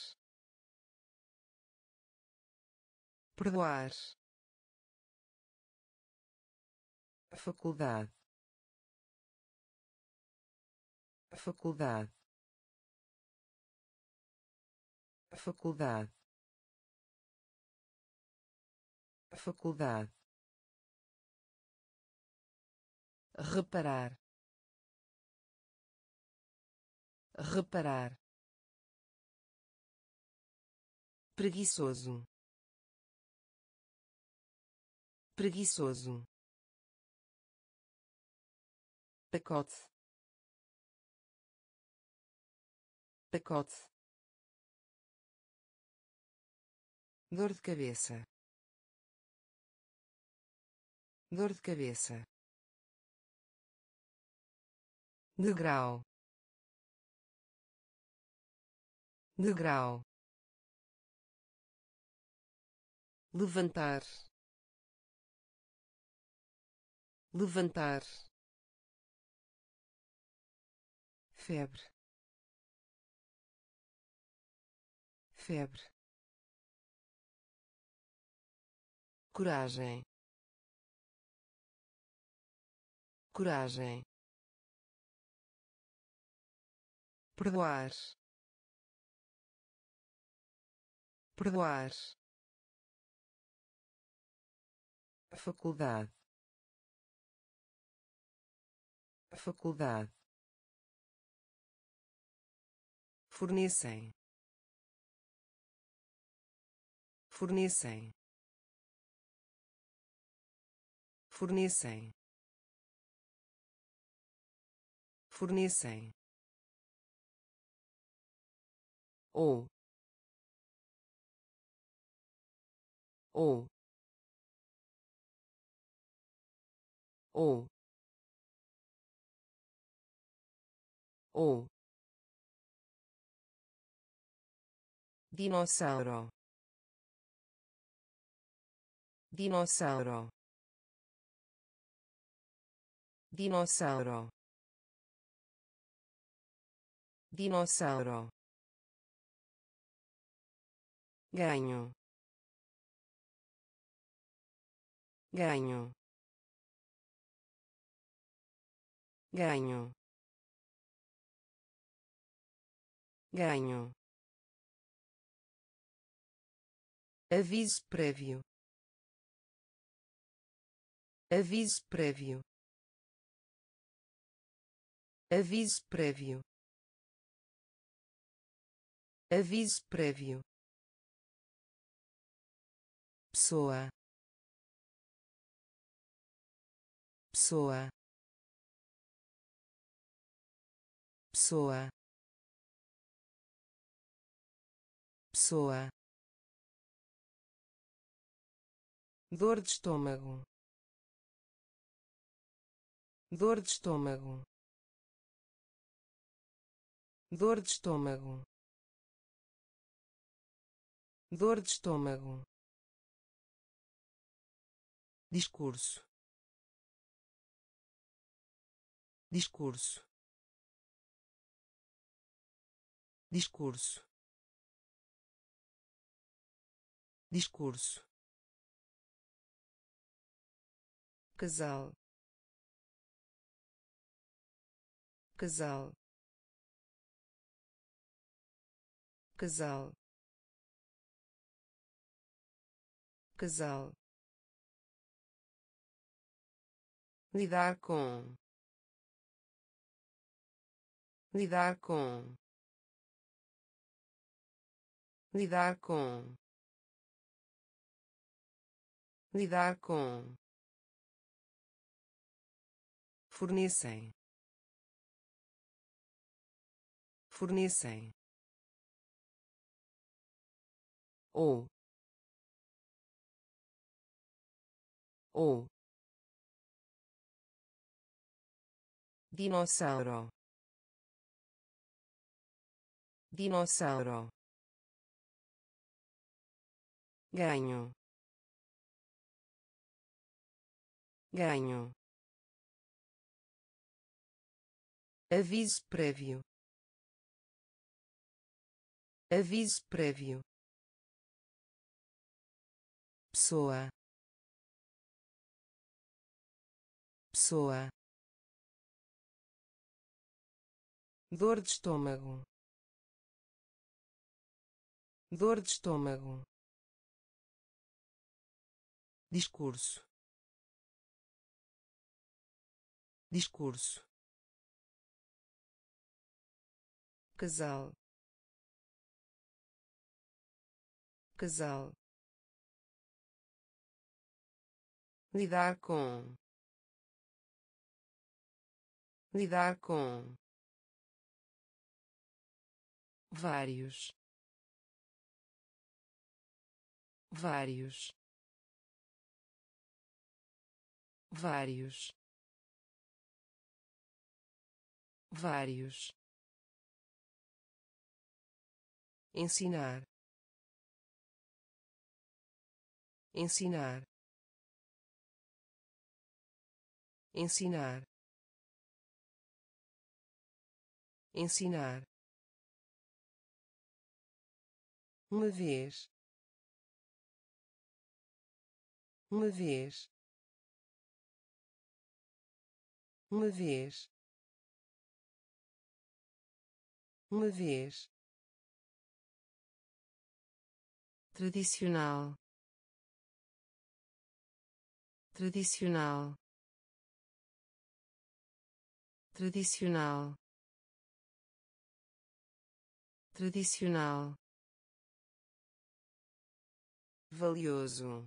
perdoar, faculdade, faculdade, faculdade, faculdade, reparar, reparar, preguiçoso, preguiçoso, pacote, pacote, dor de cabeça, dor de cabeça, degrau, degrau, levantar, levantar, febre, febre, coragem, coragem, perdoar, perdoar, faculdade, faculdade, fornecem, fornecem, fornecem, fornecem, ou, ou, ou, ou, dinossauro, dinossauro, dinossauro, dinossauro, ganho, ganho, ganho, ganho, aviso prévio, aviso prévio, aviso prévio, aviso prévio, pessoa, pessoa, pessoa, pessoa, dor de estômago, dor de estômago, dor de estômago, dor de estômago, discurso, discurso, discurso, discurso, casal, casal, casal, casal, lidar com, lidar com, lidar com, lidar com, fornecem, fornecem, ou, ou, dinossauro, dinossauro, ganho, ganho, aviso prévio, aviso prévio, pessoa, pessoa, dor de estômago, dor de estômago, discurso, discurso, casal, casal, lidar com, lidar com, vários, vários, vários, vários, ensinar, ensinar, ensinar, ensinar, uma vez, uma vez, uma vez, uma vez, tradicional, tradicional, tradicional, tradicional, valioso,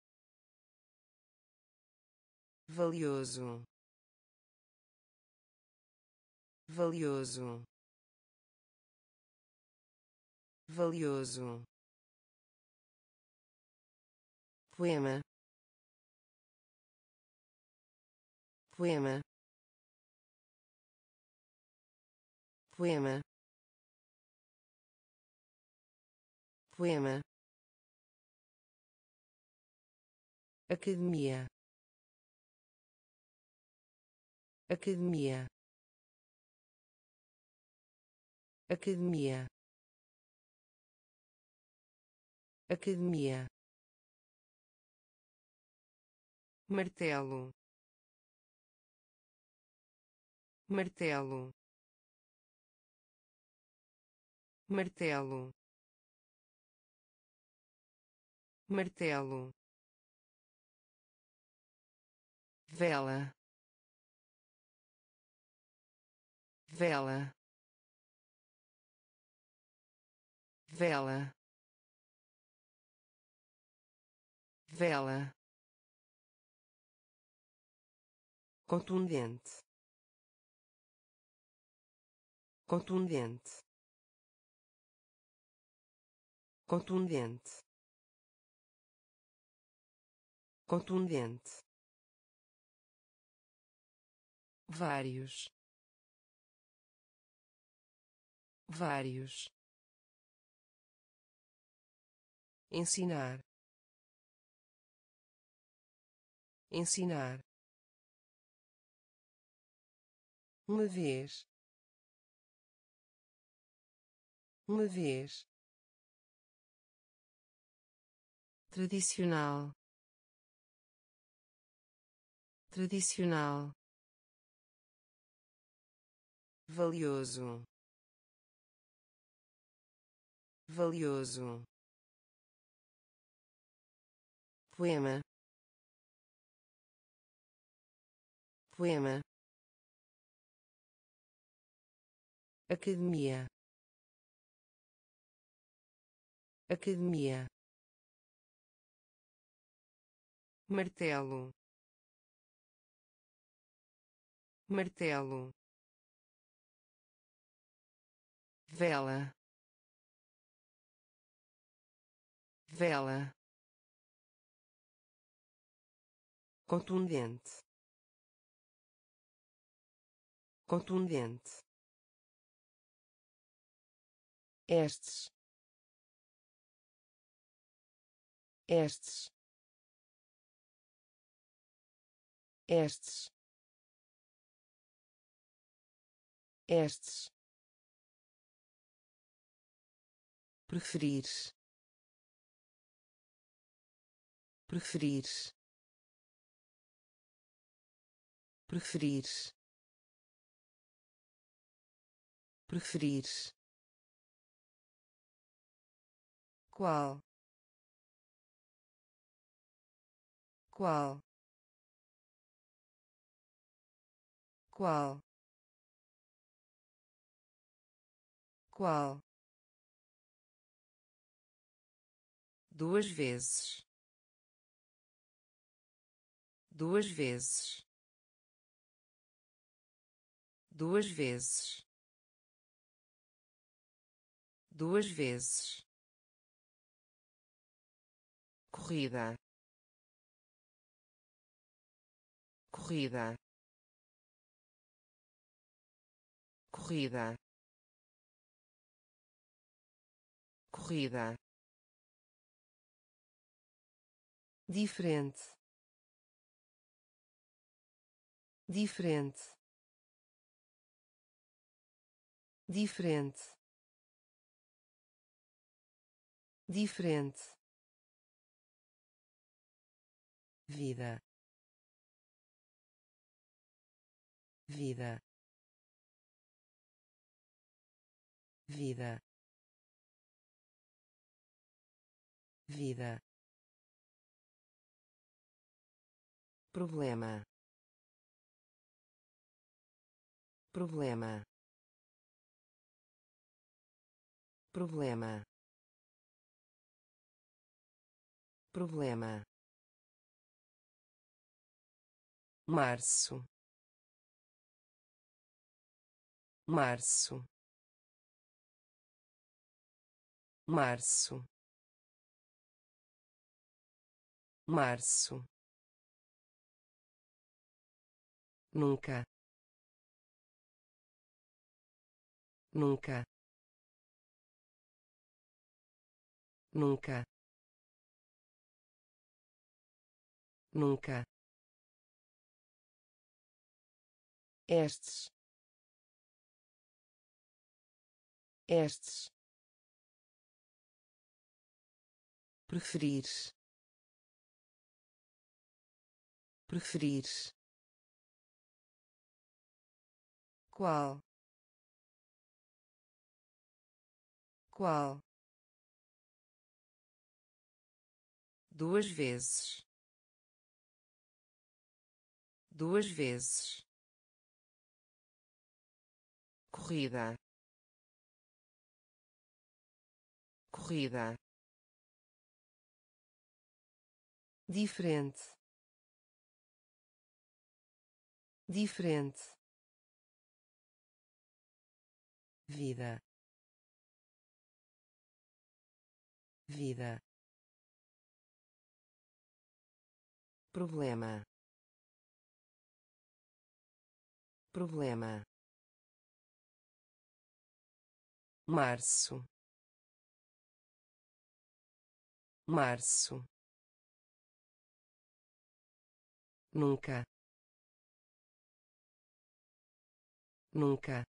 valioso, valioso, valioso, poema, poema, poema, poema, academia, academia, academia, academia, martelo, martelo, martelo, martelo, vela, vela, vela, vela, contundente, contundente, contundente, contundente, vários, vários, ensinar, ensinar, uma vez, uma vez, tradicional, tradicional, valioso, valioso, poema, poema, academia, academia, martelo, martelo, vela, vela, contundente, contundente, estes, estes, estes, estes, preferir, preferir, preferir, preferir, qual, qual, qual, qual, duas vezes, duas vezes, duas vezes, duas vezes, corrida, corrida, corrida, corrida, diferente, diferente, diferente, diferente, vida, vida, vida, vida, problema, problema, problema, problema, março, março, março, março, nunca, nunca, nunca, nunca, estes, estes, preferir, preferir, qual, qual, duas vezes, duas vezes, corrida, corrida, diferente, diferente, vida, vida, problema, problema, março, março, nunca, nunca,